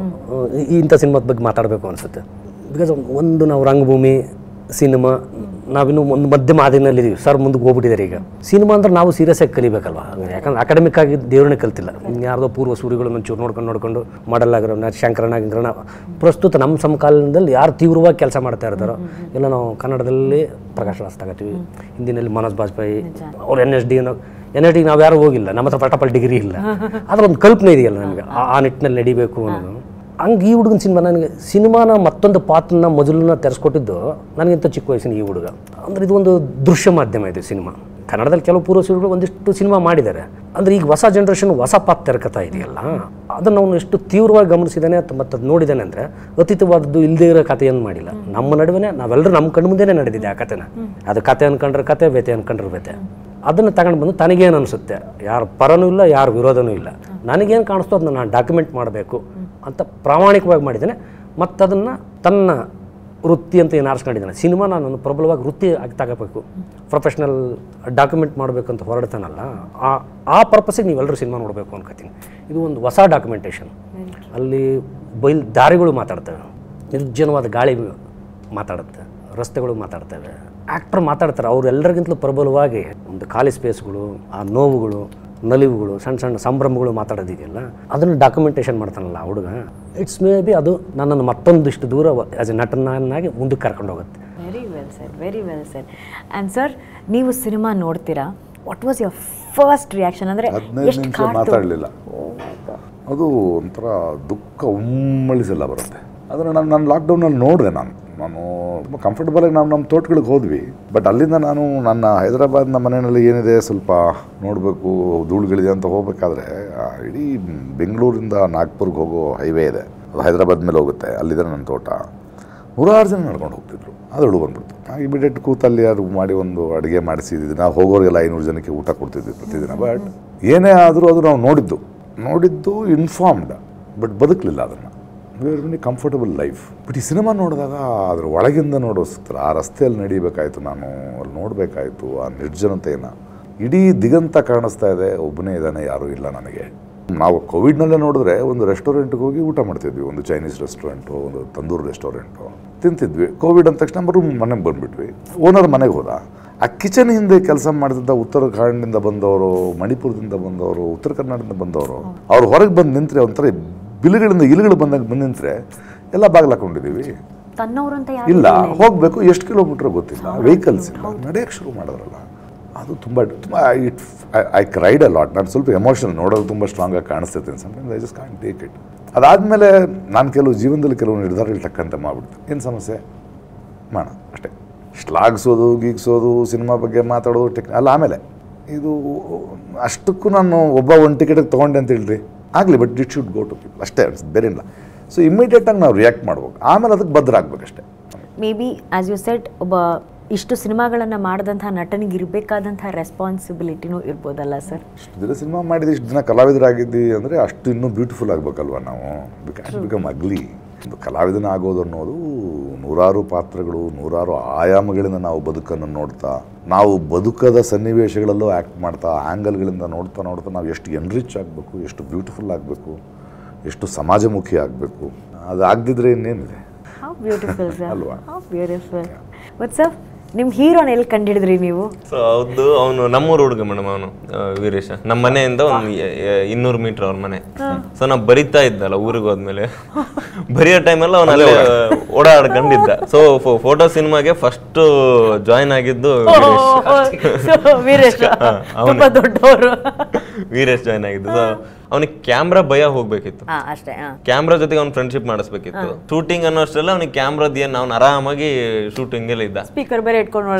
ಇಂಥ ಸಿನಿಮಾದ ಬಗ್ಗೆ ಮಾತಾಡಬೇಕು ಅನಿಸುತ್ತೆ. ಬಿಕಾಸ್ ಒಂದು ನಾವು ರಂಗಭೂಮಿ ಸಿನಿಮಾ ನಾವಿನ್ನೂ ಒಂದು ಮಧ್ಯಮ ಹಾದಿನಲ್ಲಿದ್ದೀವಿ. ಸರ್ ಮುಂದಕ್ಕೆ ಹೋಗ್ಬಿಟ್ಟಿದ್ದಾರೆ. ಈಗ ಸಿನಿಮಾ ಅಂದ್ರೆ ನಾವು ಸೀರಿಯಸ್ ಆಗಿ ಕಲಿಬೇಕಲ್ವ, ಯಾಕಂದ್ರೆ ಅಕಾಡೆಮಿಕ್ ಆಗಿ ದೇವ್ರನ್ನೇ ಕಲ್ತಿಲ್ಲ. ಯಾರ್ದೋ ಪೂರ್ವ ಸೂರಿಗಳು ಒಂಚೂರು ನೋಡ್ಕೊಂಡು ಮಾಡಲ್ ಆಗಿರೋ ಶಂಕರಣ್ಣ ಪ್ರಸ್ತುತ ನಮ್ಮ ಸಮಕಾಲೀನದಲ್ಲಿ ಯಾರು ತೀವ್ರವಾಗಿ ಕೆಲಸ ಮಾಡ್ತಾ ಇರ್ತಾರೋ, ಇಲ್ಲ ನಾವು ಕನ್ನಡದಲ್ಲಿ ಪ್ರಕಾಶ್ ರಾಜ್ ತಗೋತೀವಿ, ಹಿಂದಿನಲ್ಲಿ ಮನೋಜ್ ಬಾಜ್ಪೇಯಿ ಅವ್ರು NSD ನಾವು ಯಾರು ಹೋಗಿಲ್ಲ, ನಮ್ಮ ಹತ್ರ ಪಟಪಲ್ ಡಿಗ್ರಿ ಇಲ್ಲ. ಅದ್ರ ಒಂದು ಕಲ್ಪನೆ ಇದೆಯಲ್ಲ ನಮಗೆ, ಆ ನಿಟ್ಟಿನಲ್ಲಿ ನಡಿಬೇಕು ಅನ್ನೋದು. ಹಂಗೆ ಈ ಹುಡುಗನ ನನಗೆ ಸಿನಿಮಾನ ಮತ್ತೊಂದು ಪಾತ್ರನ ಮೊದಲನ್ನ ತೆರೆಸ್ಕೊಟ್ಟಿದ್ದು ನನಗಿಂತ ಚಿಕ್ಕ ವಯಸ್ಸಿನ ಈ ಹುಡುಗ. ಅಂದರೆ ಇದು ಒಂದು ದೃಶ್ಯ ಮಾಧ್ಯಮ ಇದೆ ಸಿನಿಮಾ. ಕನ್ನಡದಲ್ಲಿ ಕೆಲವು ಪೂರ್ವಸೂರಿಗಳು ಒಂದಿಷ್ಟು ಸಿನಿಮಾ ಮಾಡಿದ್ದಾರೆ. ಅಂದರೆ ಈಗ ಹೊಸ ಜನ್ರೇಷನ್ ಹೊಸ ಪಾತ್ರ ತೆರಕತಾ ಇದೆಯಲ್ಲ, ಅದನ್ನು ಅವನು ಎಷ್ಟು ತೀವ್ರವಾಗಿ ಗಮನಿಸಿದ್ದಾನೆ ಮತ್ತು ಅದು ನೋಡಿದ್ದಾನೆ ಅಂದರೆ ಅತೀತವಾದದ್ದು ಇಲ್ಲದೇ ಇರೋ ಕಥೆಯನ್ನು ಮಾಡಿಲ್ಲ. ನಮ್ಮ ನಡುವೆ ನಾವೆಲ್ಲರೂ ನಮ್ಮ ಕಣ್ಣು ಮುಂದೆನೇ ನಡೆದಿದೆ ಆ ಕಥೆನ. ಅದು ಕತೆ ಅನ್ಕೊಂಡ್ರೆ ಕತೆ, ವ್ಯತೆ ಅನ್ಕೊಂಡ್ರೆ ವ್ಯತೆ. ಅದನ್ನು ತಗೊಂಡು ಬಂದು ತನಗೇನು ಅನಿಸುತ್ತೆ, ಯಾರು ಪರನೂ ಇಲ್ಲ, ಯಾರು ವಿರೋಧನೂ ಇಲ್ಲ, ನನಗೇನು ಕಾಣಿಸ್ತೋ ಅದನ್ನ ನಾನು ಡಾಕ್ಯುಮೆಂಟ್ ಮಾಡಬೇಕು ಅಂತ ಪ್ರಾಮಾಣಿಕವಾಗಿ ಮಾಡಿದ್ದೇನೆ. ಮತ್ತು ಅದನ್ನು ತನ್ನ ವೃತ್ತಿ ಅಂತ ಏನು ಆರಿಸ್ಕೊಂಡಿದ್ದಾನೆ. ಸಿನಿಮಾ ನಾನು ಪ್ರಬಲವಾಗಿ ವೃತ್ತಿ ಆಗಿ ತಗೋಬೇಕು, ಪ್ರೊಫೆಷ್ನಲ್ ಡಾಕ್ಯುಮೆಂಟ್ ಮಾಡಬೇಕು ಅಂತ ಹೊರಡ್ತಾನಲ್ಲ, ಆ ಪರ್ಪಸ್ಸಿಗೆ ನೀವೆಲ್ಲರೂ ಸಿನಿಮಾ ನೋಡಬೇಕು ಅನ್ಕೋತೀನಿ. ಇದು ಒಂದು ಹೊಸ ಡಾಕ್ಯುಮೆಂಟೇಷನ್. ಅಲ್ಲಿ ದಾರಿಗಳು ಮಾತಾಡ್ತವೆ, ನಿರ್ಜನವಾದ ಗಾಳಿ ಮಾತಾಡುತ್ತೆ, ರಸ್ತೆಗಳು ಮಾತಾಡ್ತವೆ, ಆ್ಯಕ್ಟ್ರ್ ಮಾತಾಡ್ತಾರೆ. ಅವರೆಲ್ಲರಿಗಿಂತಲೂ ಪ್ರಬಲವಾಗಿ ಒಂದು ಖಾಲಿ ಸ್ಪೇಸ್ಗಳು, ಆ ನೋವುಗಳು, ನಲಿವುಗಳು, ಸಣ್ಣ ಸಣ್ಣ ಸಂಭ್ರಮಗಳು ಮಾತಾಡೋದಿದೆಯಲ್ಲ, ಅದನ್ನು ಡಾಕ್ಯುಮೆಂಟೇಷನ್ ಮಾಡ್ತಾನಲ್ಲ ಆ ಹುಡುಗ. ಇಟ್ಸ್ ಮೇ ಬಿ ಅದು ನನ್ನನ್ನು ಮತ್ತೊಂದಿಷ್ಟು ದೂರ ಆ್ಯಸ್ ಎ ನಟನಾಗಿ ಮುಂದಕ್ಕೆ ಕರ್ಕೊಂಡು ಹೋಗುತ್ತೆ. Very well sir, very well sir. And sir, ನೀವು ಸಿನಿಮಾ ನೋಡ್ತೀರಾ, what was your first reaction? ಅಂದರೆ 15 ನಿಮಿಷ ಮಾತಾಡಲಿಲ್ಲ. ಅದು ಒಂಥರ ದುಃಖ ಉಮ್ಮಳಿಸೆಲ್ಲ ಬರುತ್ತೆ. ಅದನ್ನು ನಾನು ಲಾಕ್ಡೌನಲ್ಲಿ ನೋಡಿದೆ. ನಾನು ತುಂಬ ಕಂಫರ್ಟಬಲಾಗಿ ನಾವು ನಮ್ಮ ತೋಟಗಳಿಗೆ ಹೋದ್ವಿ. ಬಟ್ ಅಲ್ಲಿಂದ ನಾನು ನನ್ನ ಹೈದರಾಬಾದ್ನ ಮನೆಯಲ್ಲಿ ಏನಿದೆ ಸ್ವಲ್ಪ ನೋಡಬೇಕು, ಧೂಳುಗಳಿದೆ ಅಂತ ಹೋಗ್ಬೇಕಾದ್ರೆ ಇಡೀ ಬೆಂಗಳೂರಿಂದ ನಾಗ್ಪುರ್ಗೆ ಹೋಗೋ ಹೈವೇ ಇದೆ, ಅದು ಹೈದರಾಬಾದ್ ಮೇಲೆ ಹೋಗುತ್ತೆ. ಅಲ್ಲಿದೆ ನನ್ನ ತೋಟ. 100 ಜನ ನಡ್ಕೊಂಡು ಹೋಗ್ತಿದ್ರು. ಅದು ಬಂದ್ಬಿಡ್ತು. ಇಮಿಡಿಯೇಟ್ ಕೂತಲ್ಲಿ ಅದು ಮಾಡಿ ಒಂದು ಅಡುಗೆ ಮಾಡಿಸಿದ್ವಿ. ನಾವು ಹೋಗೋರಿಗೆಲ್ಲ 500 ಜನಕ್ಕೆ ಊಟ ಕೊಡ್ತಿದ್ವಿ ಪ್ರತಿದಿನ. ಬಟ್ ಏನೇ ಆದರೂ ಅದು ನಾವು ನೋಡಿದ್ದು ಇನ್ಫಾರ್ಮ್ಡ್, ಬಟ್ ಬದುಕಲಿಲ್ಲ ಅದನ್ನು. Very comfortable life. ಬಟ್ ಈ ಸಿನಿಮಾ ನೋಡಿದಾಗ ಅದ್ರ ಒಳಗಿಂದ ನೋಡೋಸ್ತಾರೆ. ಆ ರಸ್ತೆಯಲ್ಲಿ ನಡಿಬೇಕಾಯ್ತು, ನಾನು ಅಲ್ಲಿ ನೋಡಬೇಕಾಯ್ತು ಆ ನಿರ್ಜನತೆಯನ್ನು. ಇಡೀ ದಿಗಂತ ಕಾಣಿಸ್ತಾ ಇದೆ, ಒಬ್ಬನೇ ಇದ್ದಾನೆ, ಯಾರೂ ಇಲ್ಲ ನನಗೆ. ನಾವು ಕೋವಿಡ್ನಲ್ಲೇ ನೋಡಿದ್ರೆ ಒಂದು ರೆಸ್ಟೋರೆಂಟ್ಗೆ ಹೋಗಿ ಊಟ ಮಾಡ್ತಿದ್ವಿ, ಒಂದು ಚೈನೀಸ್ ರೆಸ್ಟೋರೆಂಟು, ಒಂದು ತಂದೂರು ರೆಸ್ಟೋರೆಂಟು ತಿಂತಿದ್ವಿ. ಕೋವಿಡ್ ಅಂದ ತಕ್ಷಣ ಮನೆಗೆ ಬಂದುಬಿಟ್ವಿ. ಓನರ್ ಮನೆಗೆ ಹೋದ. ಆ ಕಿಚನ್ ಹಿಂದೆ ಕೆಲಸ ಮಾಡ್ತಿದ್ದ ಉತ್ತರಾಖಂಡದಿಂದ ಬಂದವರು, ಮಣಿಪುರದಿಂದ ಬಂದವರು, ಉತ್ತರ ಕರ್ನಾಟಕದಿಂದ ಬಂದವರು, ಅವ್ರು ಹೊರಗೆ ಬಂದು ನಿಂತರೆ ಒಂಥರ ಇಲಿಗಳು ಬಂದಾಗ ಬಂದು ನಿಂತರೆ ಎಲ್ಲ ಬಾಗಿಲು ಹಾಕೊಂಡಿದ್ದೀವಿ. ಇಲ್ಲ, ಹೋಗಬೇಕು, ಎಷ್ಟು ಕಿಲೋಮೀಟ್ರ್ ಗೊತ್ತಿಲ್ಲ, ವೆಹಿಕಲ್ಸ್ ಇಲ್ಲ, ನಡೆಯೋಕ್ಕೆ ಶುರು ಮಾಡಿದ್ರಲ್ಲ. ಅದು ತುಂಬ ಐ ಕ್ರೈಡ್ ಅ ಲಾಟ್. ನಾನು ಸ್ವಲ್ಪ ಎಮೋಷನಲ್, ನೋಡೋದು ತುಂಬ ಸ್ಟ್ರಾಂಗಾಗಿ ಕಾಣಿಸ್ತೈತೆ. Sometimes I just can't take it. ಅದಾದಮೇಲೆ ನಾನು ಜೀವನದಲ್ಲಿ ಕೆಲವು ನಿರ್ಧಾರಗಳು ಟಕ್ಕಂತ ಮಾಡಿಬಿಡ್ತೀನಿ. ಏನು ಸಮಸ್ಯೆ ಮಾಡ ಅಷ್ಟೇ. ಶ್ಲಾಘಿಸೋದು, ಗೀಗಿಸೋದು, ಸಿನಿಮಾ ಬಗ್ಗೆ ಮಾತಾಡೋದು ಅಲ್ಲ. ಆಮೇಲೆ ಇದು ಅಷ್ಟಕ್ಕೂ ನಾನು ಒಂದು ಟಿಕೆಟಿಗೆ ತೊಗೊಂಡೆ ಅಂತ ಹೇಳ್ರಿ ಆಗಲಿ, but it should go to people ಅಷ್ಟೇ, ಬೇರೆ ಇಲ್ಲ. ಸೊ ಇಮಿಡಿಯೇಟಾಗಿ ನಾವು ರಿಯಾಕ್ಟ್ ಮಾಡ್ಬೇಕು, ಆಮೇಲೆ ಅದಕ್ಕೆ ಭದ್ರ ಆಗ್ಬೇಕಷ್ಟೇ. Maybe as you said, ಒಬ್ಬ ಇಷ್ಟು ಸಿನಿಮಾಗಳನ್ನು ಮಾಡಿದಂಥ ನಟನಿಗೆ ಇರಬೇಕಾದಂಥ ರೆಸ್ಪಾನ್ಸಿಬಿಲಿಟಿನೂ ಇರ್ಬೋದಲ್ಲ ಸರ್? ಇಷ್ಟು ದಿನ ಸಿನಿಮಾ ಮಾಡಿದ್ವಿ, ಇಷ್ಟು ದಿನ ಕಲಾವಿದರಾಗಿದ್ವಿ ಅಂದರೆ ಅಷ್ಟು ಇನ್ನೂ ಬ್ಯೂಟಿಫುಲ್ ಆಗಬೇಕಲ್ವ ನಾವು. Become ugly. ಒಂದು ಕಲಾವಿದನ ಆಗೋದು ಅನ್ನೋದು ನೂರಾರು ಪಾತ್ರಗಳು, ನೂರಾರು ಆಯಾಮಗಳಿಂದ ನಾವು ಬದುಕನ್ನು ನೋಡ್ತಾ, ನಾವು ಬದುಕದ ಸನ್ನಿವೇಶಗಳಲ್ಲೂ ಆ್ಯಕ್ಟ್ ಮಾಡ್ತಾ, ಆ್ಯಂಗಲ್ಗಳಿಂದ ನೋಡ್ತಾ ನಾವು ಎಷ್ಟು ಎನ್ರಿಚ್ ಆಗಬೇಕು, ಎಷ್ಟು ಬ್ಯೂಟಿಫುಲ್ ಆಗಬೇಕು, ಎಷ್ಟು ಸಮಾಜಮುಖಿ ಆಗಬೇಕು. ಅದು ಆಗದಿದ್ರೆ ಇನ್ನೇನಿದೆ ಬ್ಯೂಟಿಫುಲ್ ಸರ್, ಅಲ್ವಾ? ಬ್ಯೂಟಿಫುಲ್. ವಾಟ್ಸ್ ಅಪ್ ನಿಮ್ಮ ಹೀರೋನ ಎಲ್ಲಿ ಕಂಡಿಡಿದ್ರಿ ನೀವು? ಸೊ ಅದು ಅವನು ನಮ್ಮೂರು ಹುಡುಗ ಮೇಡಮ್, ಅವನು ವೀರೇಶ. ನಮ್ಮ ಮನೆಯಿಂದ ಒಂದು 200 ಮೀಟರ್ ಅವ್ರ ಮನೆ. ಸೊ ನಾವು ಬರಿತಾ ಇದ್ದಲ್ಲ ಊರಿಗೆ ಹೋದ್ಮೇಲೆ, ಬರೆಯೋ ಟೈಮಲ್ಲ ಅವನು ಅಲ್ಲೇ ಓಡಾಡ್ಕೊಂಡಿದ್ದ. ಸೊ ಫೋಟೋ ಸಿನಿಮಾಗೆ ಫಸ್ಟ್ ಜಾಯಿನ್ ಆಗಿದ್ದು ವೀರೇಶ್, ತುಂಬಾ ದೊಡ್ಡವರು. ವೀರೇಶ್ ಜಾಯಿನ್ ಆಗಿದ್ದು. ಸೊ ಅವನಿಗೆ ಕ್ಯಾಮ್ರಾ ಭಯ ಹೋಗ್ಬೇಕಿತ್ತು, ಅಷ್ಟೇ. ಕ್ಯಾಮ್ರಾ ಜೊತೆಗೆ ಅವ್ನು ಫ್ರೆಂಡ್ಶಿಪ್ ಮಾಡಿಸ್ಬೇಕಿತ್ತು. ಶೂಟಿಂಗ್ ಅನ್ನೋಷ್ಟೆಲ್ಲ ಅವ್ನಿಗೆ ಕ್ಯಾಮ್ರಾದ ಏನ್ ಅವ್ನು ಆರಾಮಾಗಿ ಶೂಟಿಂಗ್ ಎಲ್ಲ ಇದ್ದ. ಸ್ಪೀಕರ್ ಬೇರೆ ಇಟ್ಕೊಂಡು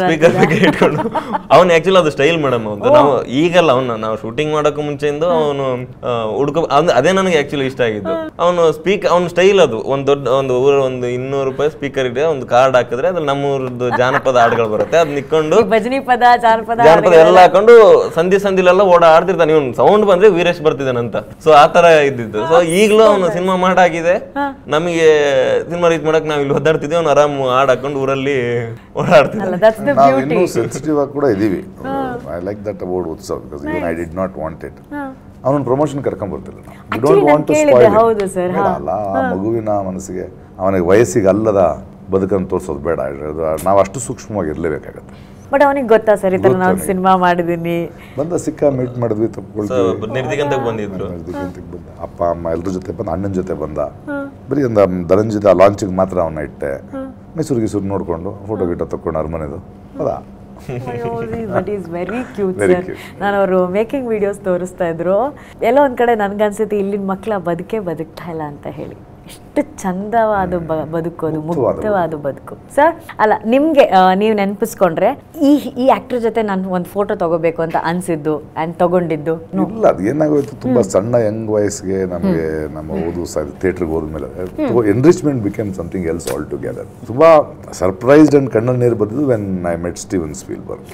ಅವ್ನು ಆಕ್ಚುಲಿ ಅದು ಸ್ಟೈಲ್ ಮೇಡಮ್. ಅವ್ನು ನಾವು ಈಗಲ್ಲ, ನಾವು ಶೂಟಿಂಗ್ ಮಾಡೋಕೆ ಮುಂಚೆಯಿಂದ ಅವನು ಅದೇ ನನಗೆ ಆಕ್ಚುಲಿ ಇಷ್ಟ ಆಗಿದ್ದು. ಅವನು ಅವ್ನ ಸ್ಟೈಲ್ ಅದು ಒಂದು ದೊಡ್ಡ ಒಂದು ಊರ ಒಂದು 200 ರೂಪಾಯಿ ಸ್ಪೀಕರ್ ಇದೆ, ಒಂದು ಕಾರ್ಡ್ ಹಾಕಿದ್ರೆ ಅದ್ರಲ್ಲಿ ನಮ್ಮೂರದ್ದು ಜಾನಪದ ಹಾಡುಗಳು ಬರುತ್ತೆ, ಅದ್ ನಿಕ್ಕೊಂಡು ಭಜನಿ ಪದ ಜಾನಪದ ಎಲ್ಲ ಹಾಕೊಂಡು ಸಂದಿಲೆಲ್ಲ ಓಡಾಡ್ತಿರ್ತಾನೆ. ಇವ್ನು ಸೌಂಡ್ ಬಂದ್ರೆ ವೀರೇಶ್ ಬರ್ತಿದ್ದಾನಂತ. ಸೊ ಆತರ ಇದ್ದಿದ್ದು. ಸೊ ಈಗಲೂ ಅವನು ಸಿನಿಮಾ ಮಾಡಾಗಿದೆ, ನಮಗೆ ಸಿನಿಮಾ ರೀಚ್ ಮಾಡಕ್ ನಾವ್ ಇಲ್ಲಿ ಒದ್ದಾಡ್ತಿದ್ವಿ, ಅವ್ನು ಆರಾಮ್ ಹಾಡ್ ಹಾಕೊಂಡು ಊರಲ್ಲಿ ಓಡಾಡ್ತಿದ್ದ. ನಾವು ಇನ್ನೂ ಸೆನ್ಸಿಟಿವ್ ಆಗಿ ಕೂಡ ಇದೀವಿ. I like that about Utsav, because even I did not want it. ಅವನೊಂದು ಪ್ರಮೋಷನ್ ಕರ್ಕೊಂಡ್ ಬರ್ತಿಲ್ಲ. We don't want to spoil it. ಅಲ್ಲ, ಆ ಮಗುವಿನ ಮನಸ್ಸಿಗೆ ಅವನಿಗೆ ವಯಸ್ಸಿಗೆ ಅಲ್ಲದ ಬದುಕನ್ನು ತೋರಿಸೋದು ಬೇಡ. ನಾವು ಅಷ್ಟು ಸೂಕ್ಷ್ಮವಾಗಿ ಇರಲೇಬೇಕಾಗತ್ತೆ. ಬಟ್ ಅವನಿಗೆ ಗೊತ್ತಾ ಸರ್, ಈ ತರ ನಾನು ಸಿನಿಮಾ ಮಾಡಿದೀನಿ. ಬಂದ ಸಿಕ್ಕ ಮೀಟ್ ಮಾಡಿದ್ವಿ, ತಪ್ಕೊಳ್ತೀವಿ. ನಿರ್ದಿಗಂತಕ್ಕೆ ಬಂದಿದ್ರು, ಬಂದ ಅಪ್ಪ ಅಮ್ಮ ಎಲ್ಲರ ಜೊತೆ ಬಂದ, ಅಣ್ಣನ ಜೊತೆ ಬಂದ. ಬರೀ ಒಂದು ಧನಂಜಯದ ಲಾಂಚಿಗೆ ಮಾತ್ರ ಅವನ್ನ ಇಟ್ಟೆ. ಮೈಸೂರು ನೋಡ್ಕೊಂಡು ಫೋಟೋ ಗಿಟೋ ತಕೊಂಡು ಅರಮನೆದು ಹೌದಾ. That is very cute sir. ನಾನು ಅವರು ಮೇಕಿಂಗ್ ವಿಡಿಯೋಸ್ ತೋರಿಸ್ತಾ ಇದ್ರು. ಎಲ್ಲೋ ಒಂದ್ ಕಡೆ ನನ್ಗನ್ಸುತ್ತೆ ಇಲ್ಲಿನ ಮಕ್ಕಳ ಬದುಕ್ತಾ ಇಲ್ಲ ಅಂತ ಹೇಳಿ. ಎಷ್ಟು ಚಂದವಾದ ಬದುಕೋದು, ಮುಕ್ತವಾದ ಬದುಕು ಸರ್. ಅಲ್ಲ, ನಿಮ್ಗೆ ನೀವು ನೆನಪಿಸ್ಕೊಂಡ್ರೆ ಈ ಆಕ್ಟರ್ ಜೊತೆ ನಾನು ಒಂದು ಫೋಟೋ ತಗೋಬೇಕು ಅಂತ ಅನ್ಸಿದ್ದು ಅಂಡ್ ತಗೊಂಡಿದ್ದು? ಇಲ್ಲ, ಅದು ಏನಾಗೋಯ್ತು, ತುಂಬಾ ಸಣ್ಣ ಯಂಗ್ ವಯಸ್ಸಿಗೆ ನಮಗೆ ನಮ್ಮ ಓದು ಥಿಯೇಟರ್ಗೆ ಹೋದ್ಮೇಲೆ enrichment became something else all together. ತುಂಬಾ ಸರ್ಪ್ರೈಸ್ಡ್ ಅಂಡ್ ಕಣ್ಣಲ್ಲಿ ನೀರು ಬಂದಿದ್ದು when I met Steven Spielberg.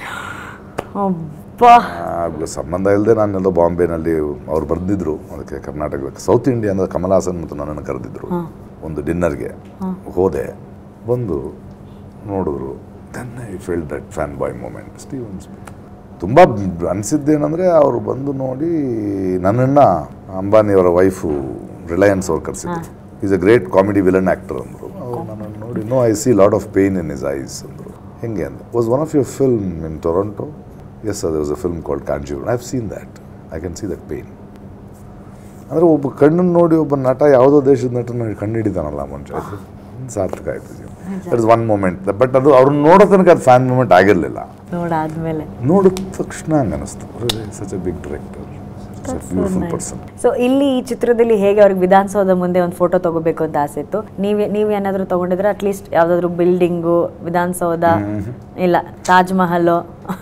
ಸಂಬಂಧ ಇಲ್ಲದೆ ನಾನೆಲ್ಲೋ ಬಾಂಬೆನಲ್ಲಿ ಅವ್ರು ಬರ್ದಿದ್ರು, ಅದಕ್ಕೆ ಕರ್ನಾಟಕ ಸೌತ್ ಇಂಡಿಯಾ ಅಂದ್ರೆ ಕಮಲ್ ಹಾಸನ್ ಮತ್ತು ನನ್ನನ್ನು ಕರೆದಿದ್ರು ಒಂದು ಡಿನ್ನರ್ಗೆ. ಹೋದೆ, ಬಂದು ನೋಡಿದ್ರು. Then I feel that fan boy moment. Steven ತುಂಬ ಅನಿಸಿದ್ದೇನೆಂದರೆ, ಅವರು ಬಂದು ನೋಡಿ ನನ್ನನ್ನು ಅಂಬಾನಿಯವರ ವೈಫು ರಿಲಯನ್ಸ್ ಅವ್ರು ಕರೆಸಿದ್ರು. Is a great comedy villain actor ಅಂದರು. ಅವ್ರು ನನ್ನನ್ನು ನೋಡಿ, no I see lot of pain in his eyes ಅಂದರು. ಹೆಂಗೆ ಅಂದೆ, was one of your film in Toronto? Yes sir, there was a film called Kanjivaram. I've seen that. I can see that pain. ಅಂದರೆ ಒಬ್ಬ ಕಣ್ಣನ್ನು ನೋಡಿ ಒಬ್ಬ ನಟ ಯಾವುದೋ ದೇಶದ ನಟನ ಕಣ್ಣು ಹಿಡಿತಾನಲ್ಲ ಮನುಷ್ಯ, ಸಾರ್ಥಕ ಆಯ್ತು. That is one moment. But ಅದು ಅವ್ರನ್ನ ನೋಡೋ ತನಕ ಅದು ಫ್ಯಾನ್ ಮೂಮೆಂಟ್ ಆಗಿರಲಿಲ್ಲ. ನೋಡಿದ ತಕ್ಷಣ ಹಂಗೆ ಅನಿಸ್ತು, such a big director, beautiful person. So ಇಲ್ಲಿ ಈ ಚಿತ್ರದಲ್ಲಿ ಹೇಗೆ ಅವ್ರಿಗೆ ವಿಧಾನಸೌಧ ಮುಂದೆ ಒಂದು ಫೋಟೋ ತಗೋಬೇಕು ಅಂತ ಆಸೆ ಇತ್ತು, ನೀವು ಏನಾದರೂ ತಗೊಂಡಿದ್ರೆ ಅಟ್ಲೀಸ್ಟ್ ಯಾವುದಾದ್ರೂ ಬಿಲ್ಡಿಂಗು, ವಿಧಾನಸೌಧ, ಇಲ್ಲ ತಾಜ್ ಮಹಲ್?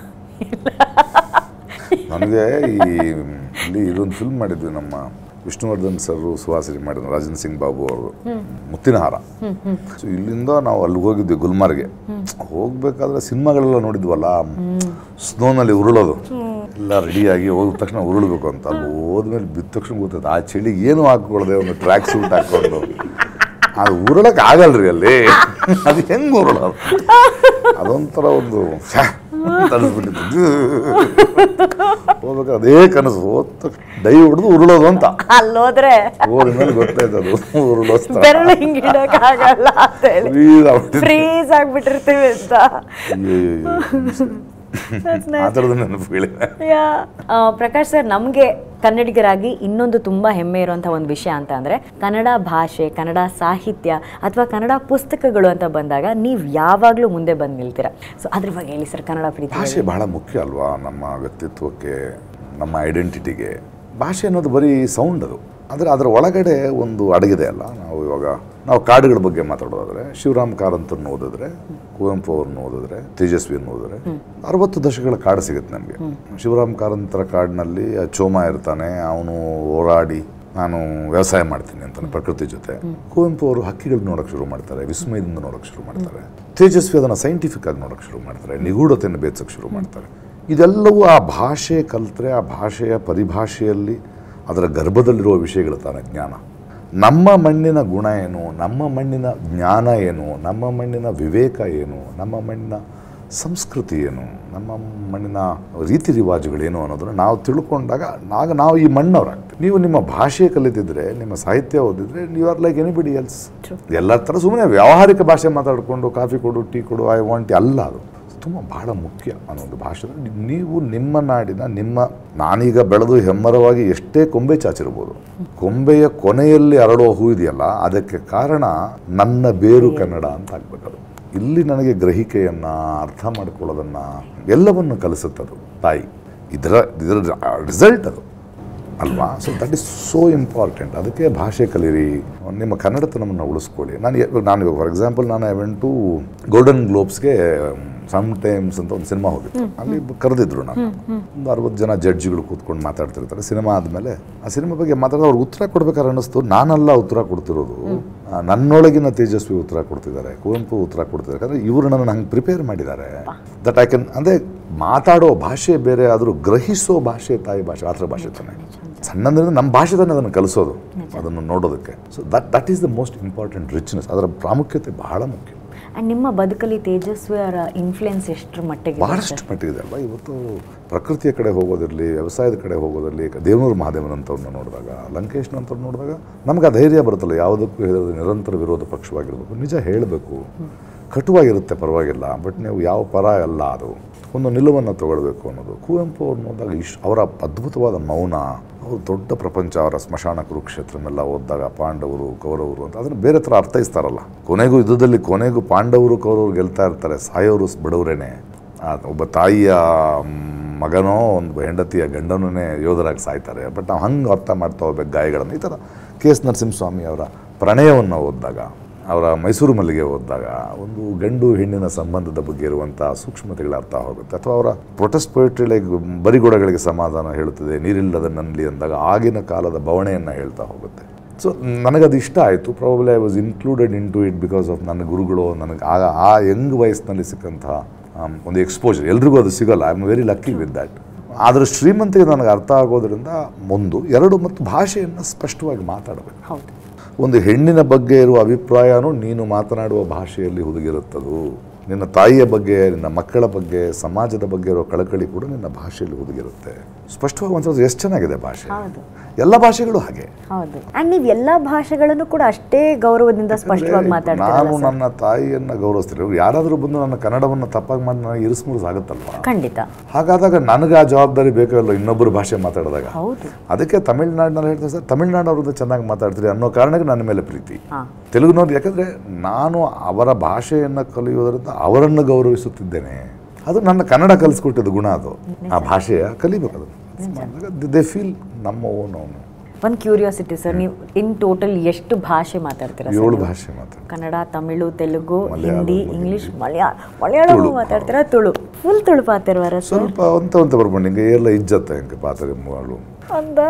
ನನಗೆ ಇಲ್ಲಿ ಇದೊಂದು ಫಿಲ್ಮ್ ಮಾಡಿದ್ವಿ, ನಮ್ಮ ವಿಷ್ಣುವರ್ಧನ್ ಸರ್ ಸುಹಾಸಿನಿ ಮಾಡಿದ್ರು, ರಾಜನ್ ಸಿಂಗ್ ಬಾಬು ಅವರು, ಮುತ್ತಿನ ಹಾರ. ಸೊ ಇಲ್ಲಿಂದ ನಾವು ಅಲ್ಲಿಗೆ ಹೋಗಿದ್ವಿ ಗುಲ್ಮಾರ್ಗೆ. ಹೋಗ್ಬೇಕಾದ್ರೆ ಸಿನಿಮಾಗಳೆಲ್ಲ ನೋಡಿದ್ವಲ್ಲ, ಸ್ನೋನಲ್ಲಿ ಉರುಳೋದು ಎಲ್ಲ ರೆಡಿಯಾಗಿ ಹೋದ ತಕ್ಷಣ ಉರುಳಬೇಕು ಅಂತ. ಅಲ್ಲಿ ಹೋದ್ಮೇಲೆ ಬಿದ್ದ ತಕ್ಷಣ ಗೊತ್ತೈತೆ ಆ ಚಳಿಗೆ ಏನು ಹಾಕೊಳ್ಳದೆ ಒಂದು ಟ್ರ್ಯಾಕ್ ಸೂಟ್ ಹಾಕ್ಕೊಂಡು ಅದು ಉರುಳಕ್ಕೆ ಆಗಲ್ರಿ ಅಲ್ಲಿ. ಅದು ಹೆಂಗೆ ಉರುಳೋದು, ಅದೊಂಥರ ಒಂದು ತಳಿಸ್ಬಿಟ್ಟಿತ್ತು. ಹೋಗ್ಬೇಕಾದ್ರೆ ಅದೇ ಕನಸು, ಹೋದ ಡೈ ಹೊಡೆದು ಉರುಳೋದು ಅಂತ. ಅಲ್ಲೋದ್ರೆ ಊರಿನಲ್ಲಿ ಗೊತ್ತಾಯ್ತದು ಉರುಳೋ ಸ್ಥಳ. ಫ್ರೀಸ್ ಆಗ್ಬಿಟ್ಟಿರ್ತೀವಿ ಅಂತ. ಪ್ರಕಾಶ್ ಸರ್, ನಮಗೆ ಕನ್ನಡಿಗರಾಗಿ ಇನ್ನೊಂದು ತುಂಬಾ ಹೆಮ್ಮೆ ಇರುವಂತಹ ಒಂದು ವಿಷಯ ಅಂತ ಅಂದ್ರೆ ಕನ್ನಡ ಭಾಷೆ, ಕನ್ನಡ ಸಾಹಿತ್ಯ ಅಥವಾ ಕನ್ನಡ ಪುಸ್ತಕಗಳು ಅಂತ ಬಂದಾಗ ನೀವು ಯಾವಾಗಲೂ ಮುಂದೆ ಬಂದು ನಿಲ್ತೀರಾ. ಸೊ ಅದ್ರ ಬಗ್ಗೆ ಹೇಳಿ ಸರ್. ಕನ್ನಡ ಪ್ರೀತಿ ಭಾಷೆ ಬಹಳ ಮುಖ್ಯ ಅಲ್ವಾ ನಮ್ಮ ವ್ಯಕ್ತಿತ್ವಕ್ಕೆ, ನಮ್ಮ ಐಡೆಂಟಿಟಿಗೆ. ಭಾಷೆ ಅನ್ನೋದು ಬರೀ ಸೌಂಡ್ ಅದು, ಆದರೆ ಅದರ ಒಳಗಡೆ ಒಂದು ಅಡಗಿದೆ ಅಲ್ಲ. ನಾವು ಕಾಡುಗಳ ಬಗ್ಗೆ ಮಾತಾಡೋದಾದ್ರೆ ಶಿವರಾಮ್ ಕಾರಂತರನ್ನು ಓದಿದ್ರೆ, ಕುವೆಂಪು ಅವ್ರನ್ನ ಓದಿದ್ರೆ, ತೇಜಸ್ವಿಯನ್ನು ಓದಿದ್ರೆ 60 ದಶಕಗಳ ಕಾಡು ಸಿಗುತ್ತೆ ನಮಗೆ. ಶಿವರಾಮ್ ಕಾರಂತರ ಕಾಡಿನಲ್ಲಿ ಚೋಮ ಇರ್ತಾನೆ, ಅವನು ಹೋರಾಡಿ ನಾನು ವ್ಯವಸಾಯ ಮಾಡ್ತೀನಿ ಅಂತಾನೆ ಪ್ರಕೃತಿ ಜೊತೆ. ಕುವೆಂಪು ಅವರು ಹಕ್ಕಿಗಳು ನೋಡೋಕೆ ಶುರು ಮಾಡ್ತಾರೆ, ವಿಸ್ಮಯದಿಂದ ನೋಡೋಕೆ ಶುರು ಮಾಡ್ತಾರೆ. ತೇಜಸ್ವಿ ಅದನ್ನು ಸೈಂಟಿಫಿಕ್ ಆಗಿ ನೋಡೋಕೆ ಶುರು ಮಾಡ್ತಾರೆ, ನಿಗೂಢತೆಯನ್ನು ಬೇಯಿಸೋಕೆ ಶುರು ಮಾಡ್ತಾರೆ. ಇದೆಲ್ಲವೂ ಆ ಭಾಷೆ ಕಲ್ತ್ರೆ, ಆ ಭಾಷೆಯ ಪರಿಭಾಷೆಯಲ್ಲಿ ಅದರ ಗರ್ಭದಲ್ಲಿರುವ ವಿಷಯಗಳು ತಾನೆ ಜ್ಞಾನ. ನಮ್ಮ ಮಣ್ಣಿನ ಗುಣ ಏನು, ನಮ್ಮ ಮಣ್ಣಿನ ಜ್ಞಾನ ಏನು, ನಮ್ಮ ಮಣ್ಣಿನ ವಿವೇಕ ಏನು, ನಮ್ಮ ಮಣ್ಣಿನ ಸಂಸ್ಕೃತಿ ಏನು, ನಮ್ಮ ಮಣ್ಣಿನ ರೀತಿ ರಿವಾಜುಗಳೇನು ಅನ್ನೋದನ್ನು ನಾವು ತಿಳ್ಕೊಂಡಾಗ ನಾವು ಈ ಮಣ್ಣವರಾಗ್ತೀವಿ. ನೀವು ನಿಮ್ಮ ಭಾಷೆ ಕಲಿತಿದ್ರೆ, ನಿಮ್ಮ ಸಾಹಿತ್ಯ ಓದಿದ್ರೆ, you are like anybody else. ಎಲ್ಲ ಥರ ಸುಮ್ಮನೆ ವ್ಯಾವಹಾರಿಕ ಭಾಷೆ ಮಾತಾಡಿಕೊಂಡು ಕಾಫಿ ಕೊಡು, ಟೀ ಕೊಡು, ಐ ವಾಂಟ್ ಅಲ್ಲ ಅದು. ತುಂಬ ಬಹಳ ಮುಖ್ಯ ಅನ್ನೋ ಒಂದು ಭಾಷೆ. ನೀವು ನಿಮ್ಮ ನಾಡಿನ ನಾನೀಗ ಬೆಳೆದು ಹೆಮ್ಮರವಾಗಿ ಎಷ್ಟೇ ಕೊಂಬೆ ಚಾಚಿರ್ಬೋದು, ಕೊಂಬೆಯ ಕೊನೆಯಲ್ಲಿ ಅರಳುವ ಹೂ ಇದೆಯಲ್ಲ, ಅದಕ್ಕೆ ಕಾರಣ ನನ್ನ ಬೇರು ಕನ್ನಡ ಅಂತ ಆಗ್ಬೇಕದು. ಇಲ್ಲಿ ನನಗೆ ಗ್ರಹಿಕೆಯನ್ನು, ಅರ್ಥ ಮಾಡ್ಕೊಳ್ಳೋದನ್ನು ಎಲ್ಲವನ್ನು ಕಲಿಸುತ್ತದು ತಾಯಿ. ಇದರ ರಿಸಲ್ಟ್ ಅದು ಅಲ್ವಾ. So that is so important. ಅದಕ್ಕೆ ಭಾಷೆ ಕಲೀರಿ, ನಿಮ್ಮ ಕನ್ನಡತನವನ್ನು ಉಳಿಸ್ಕೊಳ್ಳಿ. ನಾನು for example I went to golden ಗ್ಲೋಬ್ಸ್ಗೆ ಸಮ್ ಟೈಮ್ಸ್ ಅಂತ ಒಂದು ಸಿನಿಮಾ ಹೋಗಿತ್ತು. ಅಲ್ಲಿ ಕರೆದಿದ್ರು ನಾನು. ಒಂದು 60 ಜನ ಜಡ್ಜಿಗಳು ಕೂತ್ಕೊಂಡು ಮಾತಾಡ್ತಿರ್ತಾರೆ. ಸಿನಿಮಾ ಆದಮೇಲೆ ಆ ಸಿನಿಮಾ ಬಗ್ಗೆ ಮಾತಾಡಿದ್ರೆ ಅವ್ರಿಗೆ ಉತ್ತರ ಕೊಡ್ಬೇಕಾದ್ರೆ ಅನ್ನಿಸ್ತು, ನಾನೆಲ್ಲ ಉತ್ತರ ಕೊಡ್ತಿರೋದು, ನನ್ನೊಳಗಿನ ತೇಜಸ್ವಿ ಉತ್ತರ ಕೊಡ್ತಿದ್ದಾರೆ, ಕುವೆಂಪು ಉತ್ತರ ಕೊಡ್ತಿದ್ದಾರೆ. ಯಾಕಂದರೆ ಇವರು ನನ್ನನ್ನು ಹಂಗೆ ಪ್ರಿಪೇರ್ ಮಾಡಿದ್ದಾರೆ ದಟ್ ಐ ಕ್ಯಾನ್. ಅಂದರೆ ಮಾತಾಡೋ ಭಾಷೆ ಬೇರೆ ಆದರೂ ಗ್ರಹಿಸೋ ಭಾಷೆ ತಾಯಿ ಭಾಷೆ, ಆತರ ಭಾಷೆ ತಾನೆ. ಸಣ್ಣಂದ್ರಿಂದ ನಮ್ಮ ಭಾಷೆ ತಾನೆ ಅದನ್ನು ಕಲಿಸೋದು, ಅದನ್ನು ನೋಡೋದಕ್ಕೆ. So that is the most important richness. ಅದರ ಪ್ರಾಮುಖ್ಯತೆ ಬಹಳ ಮುಖ್ಯ. ಆ್ಯಂಡ್ ನಿಮ್ಮ ಬದುಕಲ್ಲಿ ತೇಜಸ್ವಿ ಅವರ ಇನ್ಫ್ಲುಯೆನ್ಸ್ ಎಷ್ಟರ ಮಟ್ಟಿಗೆ? ಬಹಳಷ್ಟು ಮಟ್ಟಿಗಿದೆ ಅಲ್ವಾ. ಇವತ್ತು ಪ್ರಕೃತಿಯ ಕಡೆ ಹೋಗೋದಿರಲಿ, ವ್ಯವಸಾಯದ ಕಡೆ ಹೋಗೋದಿರಲಿ, ದೇವನೂರು ಮಹಾದೇವನಂತವ್ರನ್ನ ನೋಡಿದಾಗ, ಲಂಕೇಶ್ನಂತವ್ರು ನೋಡಿದಾಗ ನಮ್ಗೆ ಆ ಧೈರ್ಯ ಬರುತ್ತಲ್ಲ. ಯಾವುದಕ್ಕೂ ಹೇಳೋದು ನಿರಂತರ ವಿರೋಧ ಪಕ್ಷವಾಗಿರಬೇಕು, ನಿಜ ಹೇಳಬೇಕು. ಕಟುವಾಗಿರುತ್ತೆ ಪರವಾಗಿಲ್ಲ, ಬಟ್ ನೀವು ಯಾವ ಪರ ಅಲ್ಲ, ಅದು ಒಂದು ನಿಲುವನ್ನು ತಗೊಳ್ಬೇಕು ಅನ್ನೋದು. ಕುವೆಂಪು ಅವ್ರು ನೋಡಿದಾಗ ಅವರ ಅದ್ಭುತವಾದ ಮೌನ, ಅವರು ದೊಡ್ಡ ಪ್ರಪಂಚ, ಅವರ ಸ್ಮಶಾನ ಕುರುಕ್ಷೇತ್ರಮೆಲ್ಲ ಓದಿದಾಗ ಪಾಂಡವರು ಕೌರವರು ಅಂತ ಅದನ್ನು ಬೇರೆ ಥರ ಅರ್ಥೈಸ್ತಾರಲ್ಲ. ಕೊನೆಗೂ ಯುದ್ಧದಲ್ಲಿ ಕೊನೆಗೂ ಪಾಂಡವರು ಕೌರವರು ಗೆಲ್ತಾ ಇರ್ತಾರೆ, ಸಾಯೋರು ಬಡವರೇನೆ. ಒಬ್ಬ ತಾಯಿಯ ಮಗನೋ ಒಂದು ಹೆಂಡತಿಯ ಗಂಡನೇ ಯೋಧರಾಗಿ ಸಾಯ್ತಾರೆ. ಬಟ್ ನಾವು ಹಂಗೆ ಅರ್ಥ ಮಾಡ್ತಾ ಹೋಗ್ಬೇಕು ಗಾಯಗಳನ್ನು. ಈ ಥರ ಕೆ ಎಸ್ ನರಸಿಂಹಸ್ವಾಮಿ ಅವರ ಪ್ರಣಯವನ್ನು ಓದಿದಾಗ, ಅವರ ಮೈಸೂರು ಮಲ್ಲಿಗೆ ಓದಿದಾಗ ಒಂದು ಗಂಡು ಹೆಣ್ಣಿನ ಸಂಬಂಧದ ಬಗ್ಗೆ ಇರುವಂಥ ಸೂಕ್ಷ್ಮತೆಗಳ ಅರ್ಥ ಹೋಗುತ್ತೆ. ಅಥವಾ ಅವರ ಪ್ರೊಟೆಸ್ಟ್ ಪೊಯಿಟ್ರಿ ಬರಿಗೊಡಗಳಿಗೆ ಸಮಾಧಾನ ಹೇಳುತ್ತದೆ, ನೀರಿಲ್ಲದ ನನ್ಲಿ ಅಂದಾಗ ಆಗಿನ ಕಾಲದ ಬವಣೆಯನ್ನು ಹೇಳ್ತಾ ಹೋಗುತ್ತೆ. ಸೊ ನನಗದು ಇಷ್ಟ ಆಯಿತು. Probably I was included into it because of ನನ್ನ ಗುರುಗಳು ನನಗೆ ಆ ಯಂಗ್ ವಯಸ್ಸಿನಲ್ಲಿ ಸಿಕ್ಕಂತಹ ಒಂದು ಎಕ್ಸ್ಪೋಜರ್. ಎಲ್ರಿಗೂ ಅದು ಸಿಗೋಲ್ಲ. I am very lucky with that. ಆದರೆ ಶ್ರೀಮಂತಿಗೆ ನನಗೆ ಅರ್ಥ ಆಗೋದ್ರಿಂದ ಒಂದು, ಎರಡು, ಮತ್ತು ಭಾಷೆಯನ್ನು ಸ್ಪಷ್ಟವಾಗಿ ಮಾತಾಡಬೇಕು. ಹೌದು. ಒಂದು ಹೆಣ್ಣಿನ ಬಗ್ಗೆ ಇರುವ ಅಭಿಪ್ರಾಯನೂ ನೀನು ಮಾತನಾಡುವ ಭಾಷೆಯಲ್ಲಿ ಹುದುಗಿರುತ್ತದು. ನಿನ್ನ ತಾಯಿಯ ಬಗ್ಗೆ, ನಿನ್ನ ಮಕ್ಕಳ ಬಗ್ಗೆ, ಸಮಾಜದ ಬಗ್ಗೆ ಇರೋ ಕಳಕಳಿ ಕೂಡ ನಿನ್ನ ಭಾಷೆಯಲ್ಲಿ ಹುದುಗಿರುತ್ತೆ. ಸ್ಪಷ್ಟವಾಗಿ ಒಂದು ಎಷ್ಟು ಚೆನ್ನಾಗಿದೆ ಭಾಷೆ. ಎಲ್ಲ ಭಾಷೆಗಳು ಹಾಗೆ. ಹೌದು. ಆ್ಯಂಡ್ ನೀವು ಎಲ್ಲ ಭಾಷೆಗಳನ್ನು ಕೂಡ ಅಷ್ಟೇ ಗೌರವದಿಂದ ಸ್ಪಷ್ಟವಾಗಿ ಮಾತಾಡ್ತೀರಾ. ನಾನು ನನ್ನ ತಾಯಿಯನ್ನು ಗೌರವಿಸ್ತೀನಿ. ಯಾರಾದರೂ ಬಂದು ನನ್ನ ಕನ್ನಡವನ್ನು ತಪ್ಪಾಗಿ ಮಾಡಿ ನನಗೆ ಇರಿಸ್ಮುರಿಸ್ ಆಗುತ್ತಲ್ವ. ಖಂಡಿತ. ಹಾಗಾದಾಗ ನನಗೆ ಆ ಜವಾಬ್ದಾರಿ ಬೇಕಲ್ಲ ಇನ್ನೊಬ್ಬರು ಭಾಷೆ ಮಾತಾಡಿದಾಗ. ಅದಕ್ಕೆ ತಮಿಳ್ನಾಡಿನಲ್ಲಿ ಹೇಳ್ತಾರೆ ಸರ್, ತಮಿಳ್ನಾಡವ್ರದ್ದು ಚೆನ್ನಾಗಿ ಮಾತಾಡ್ತೀರಿ ಅನ್ನೋ ಕಾರಣಕ್ಕೆ ನನ್ನ ಮೇಲೆ ಪ್ರೀತಿ. ತೆಲುಗುನವ್ರು ಯಾಕಂದರೆ ನಾನು ಅವರ ಭಾಷೆಯನ್ನು ಕಲಿಯೋದರಿಂದ ಅವರನ್ನು ಗೌರವಿಸುತ್ತಿದ್ದೇನೆ. ಅದು ನನ್ನ ಕನ್ನಡ ಕಲಿಸ್ಕೊಟ್ಟಿದ್ದು ಗುಣ. ಅದು ಆ ಭಾಷೆಯ ಕಲಿಬೇಕು. ಅದು ದೇ ಫೀಲ್ ನಮ್ಮ ಓನು. ಒಂದು ಕ್ಯೂರಿಯಾಸಿಟಿ ಸರ್, ನೀವು ಇನ್ ಟೋಟಲ್ ಎಷ್ಟು ಭಾಷೆ ಮಾತಾಡ್ತೀರಾ? 7 ಭಾಷೆ ಮಾತಾಡ್ತೀರಾ? ಕನ್ನಡ, ತಮಿಳು, ತೆಲುಗು, ಹಿಂದಿ, ಇಂಗ್ಲೀಷ್, ಮಲಯಾಳಂ ಮಾತಾಡ್ತೀರಾ? ತುಳು ಫುಲ್ ತುಳು ಪಾತಿರುವಾರ? ಸ್ವಲ್ಪ ಅಂತ ಬರ್ಬೋದು. ಹಿಂಗೆ ಎಲ್ಲ ಇಜ್ಜತ್ತೆ ಹೆಂಗೆ ಪಾತ್ರೆ ಮೂಳು ಅಂದ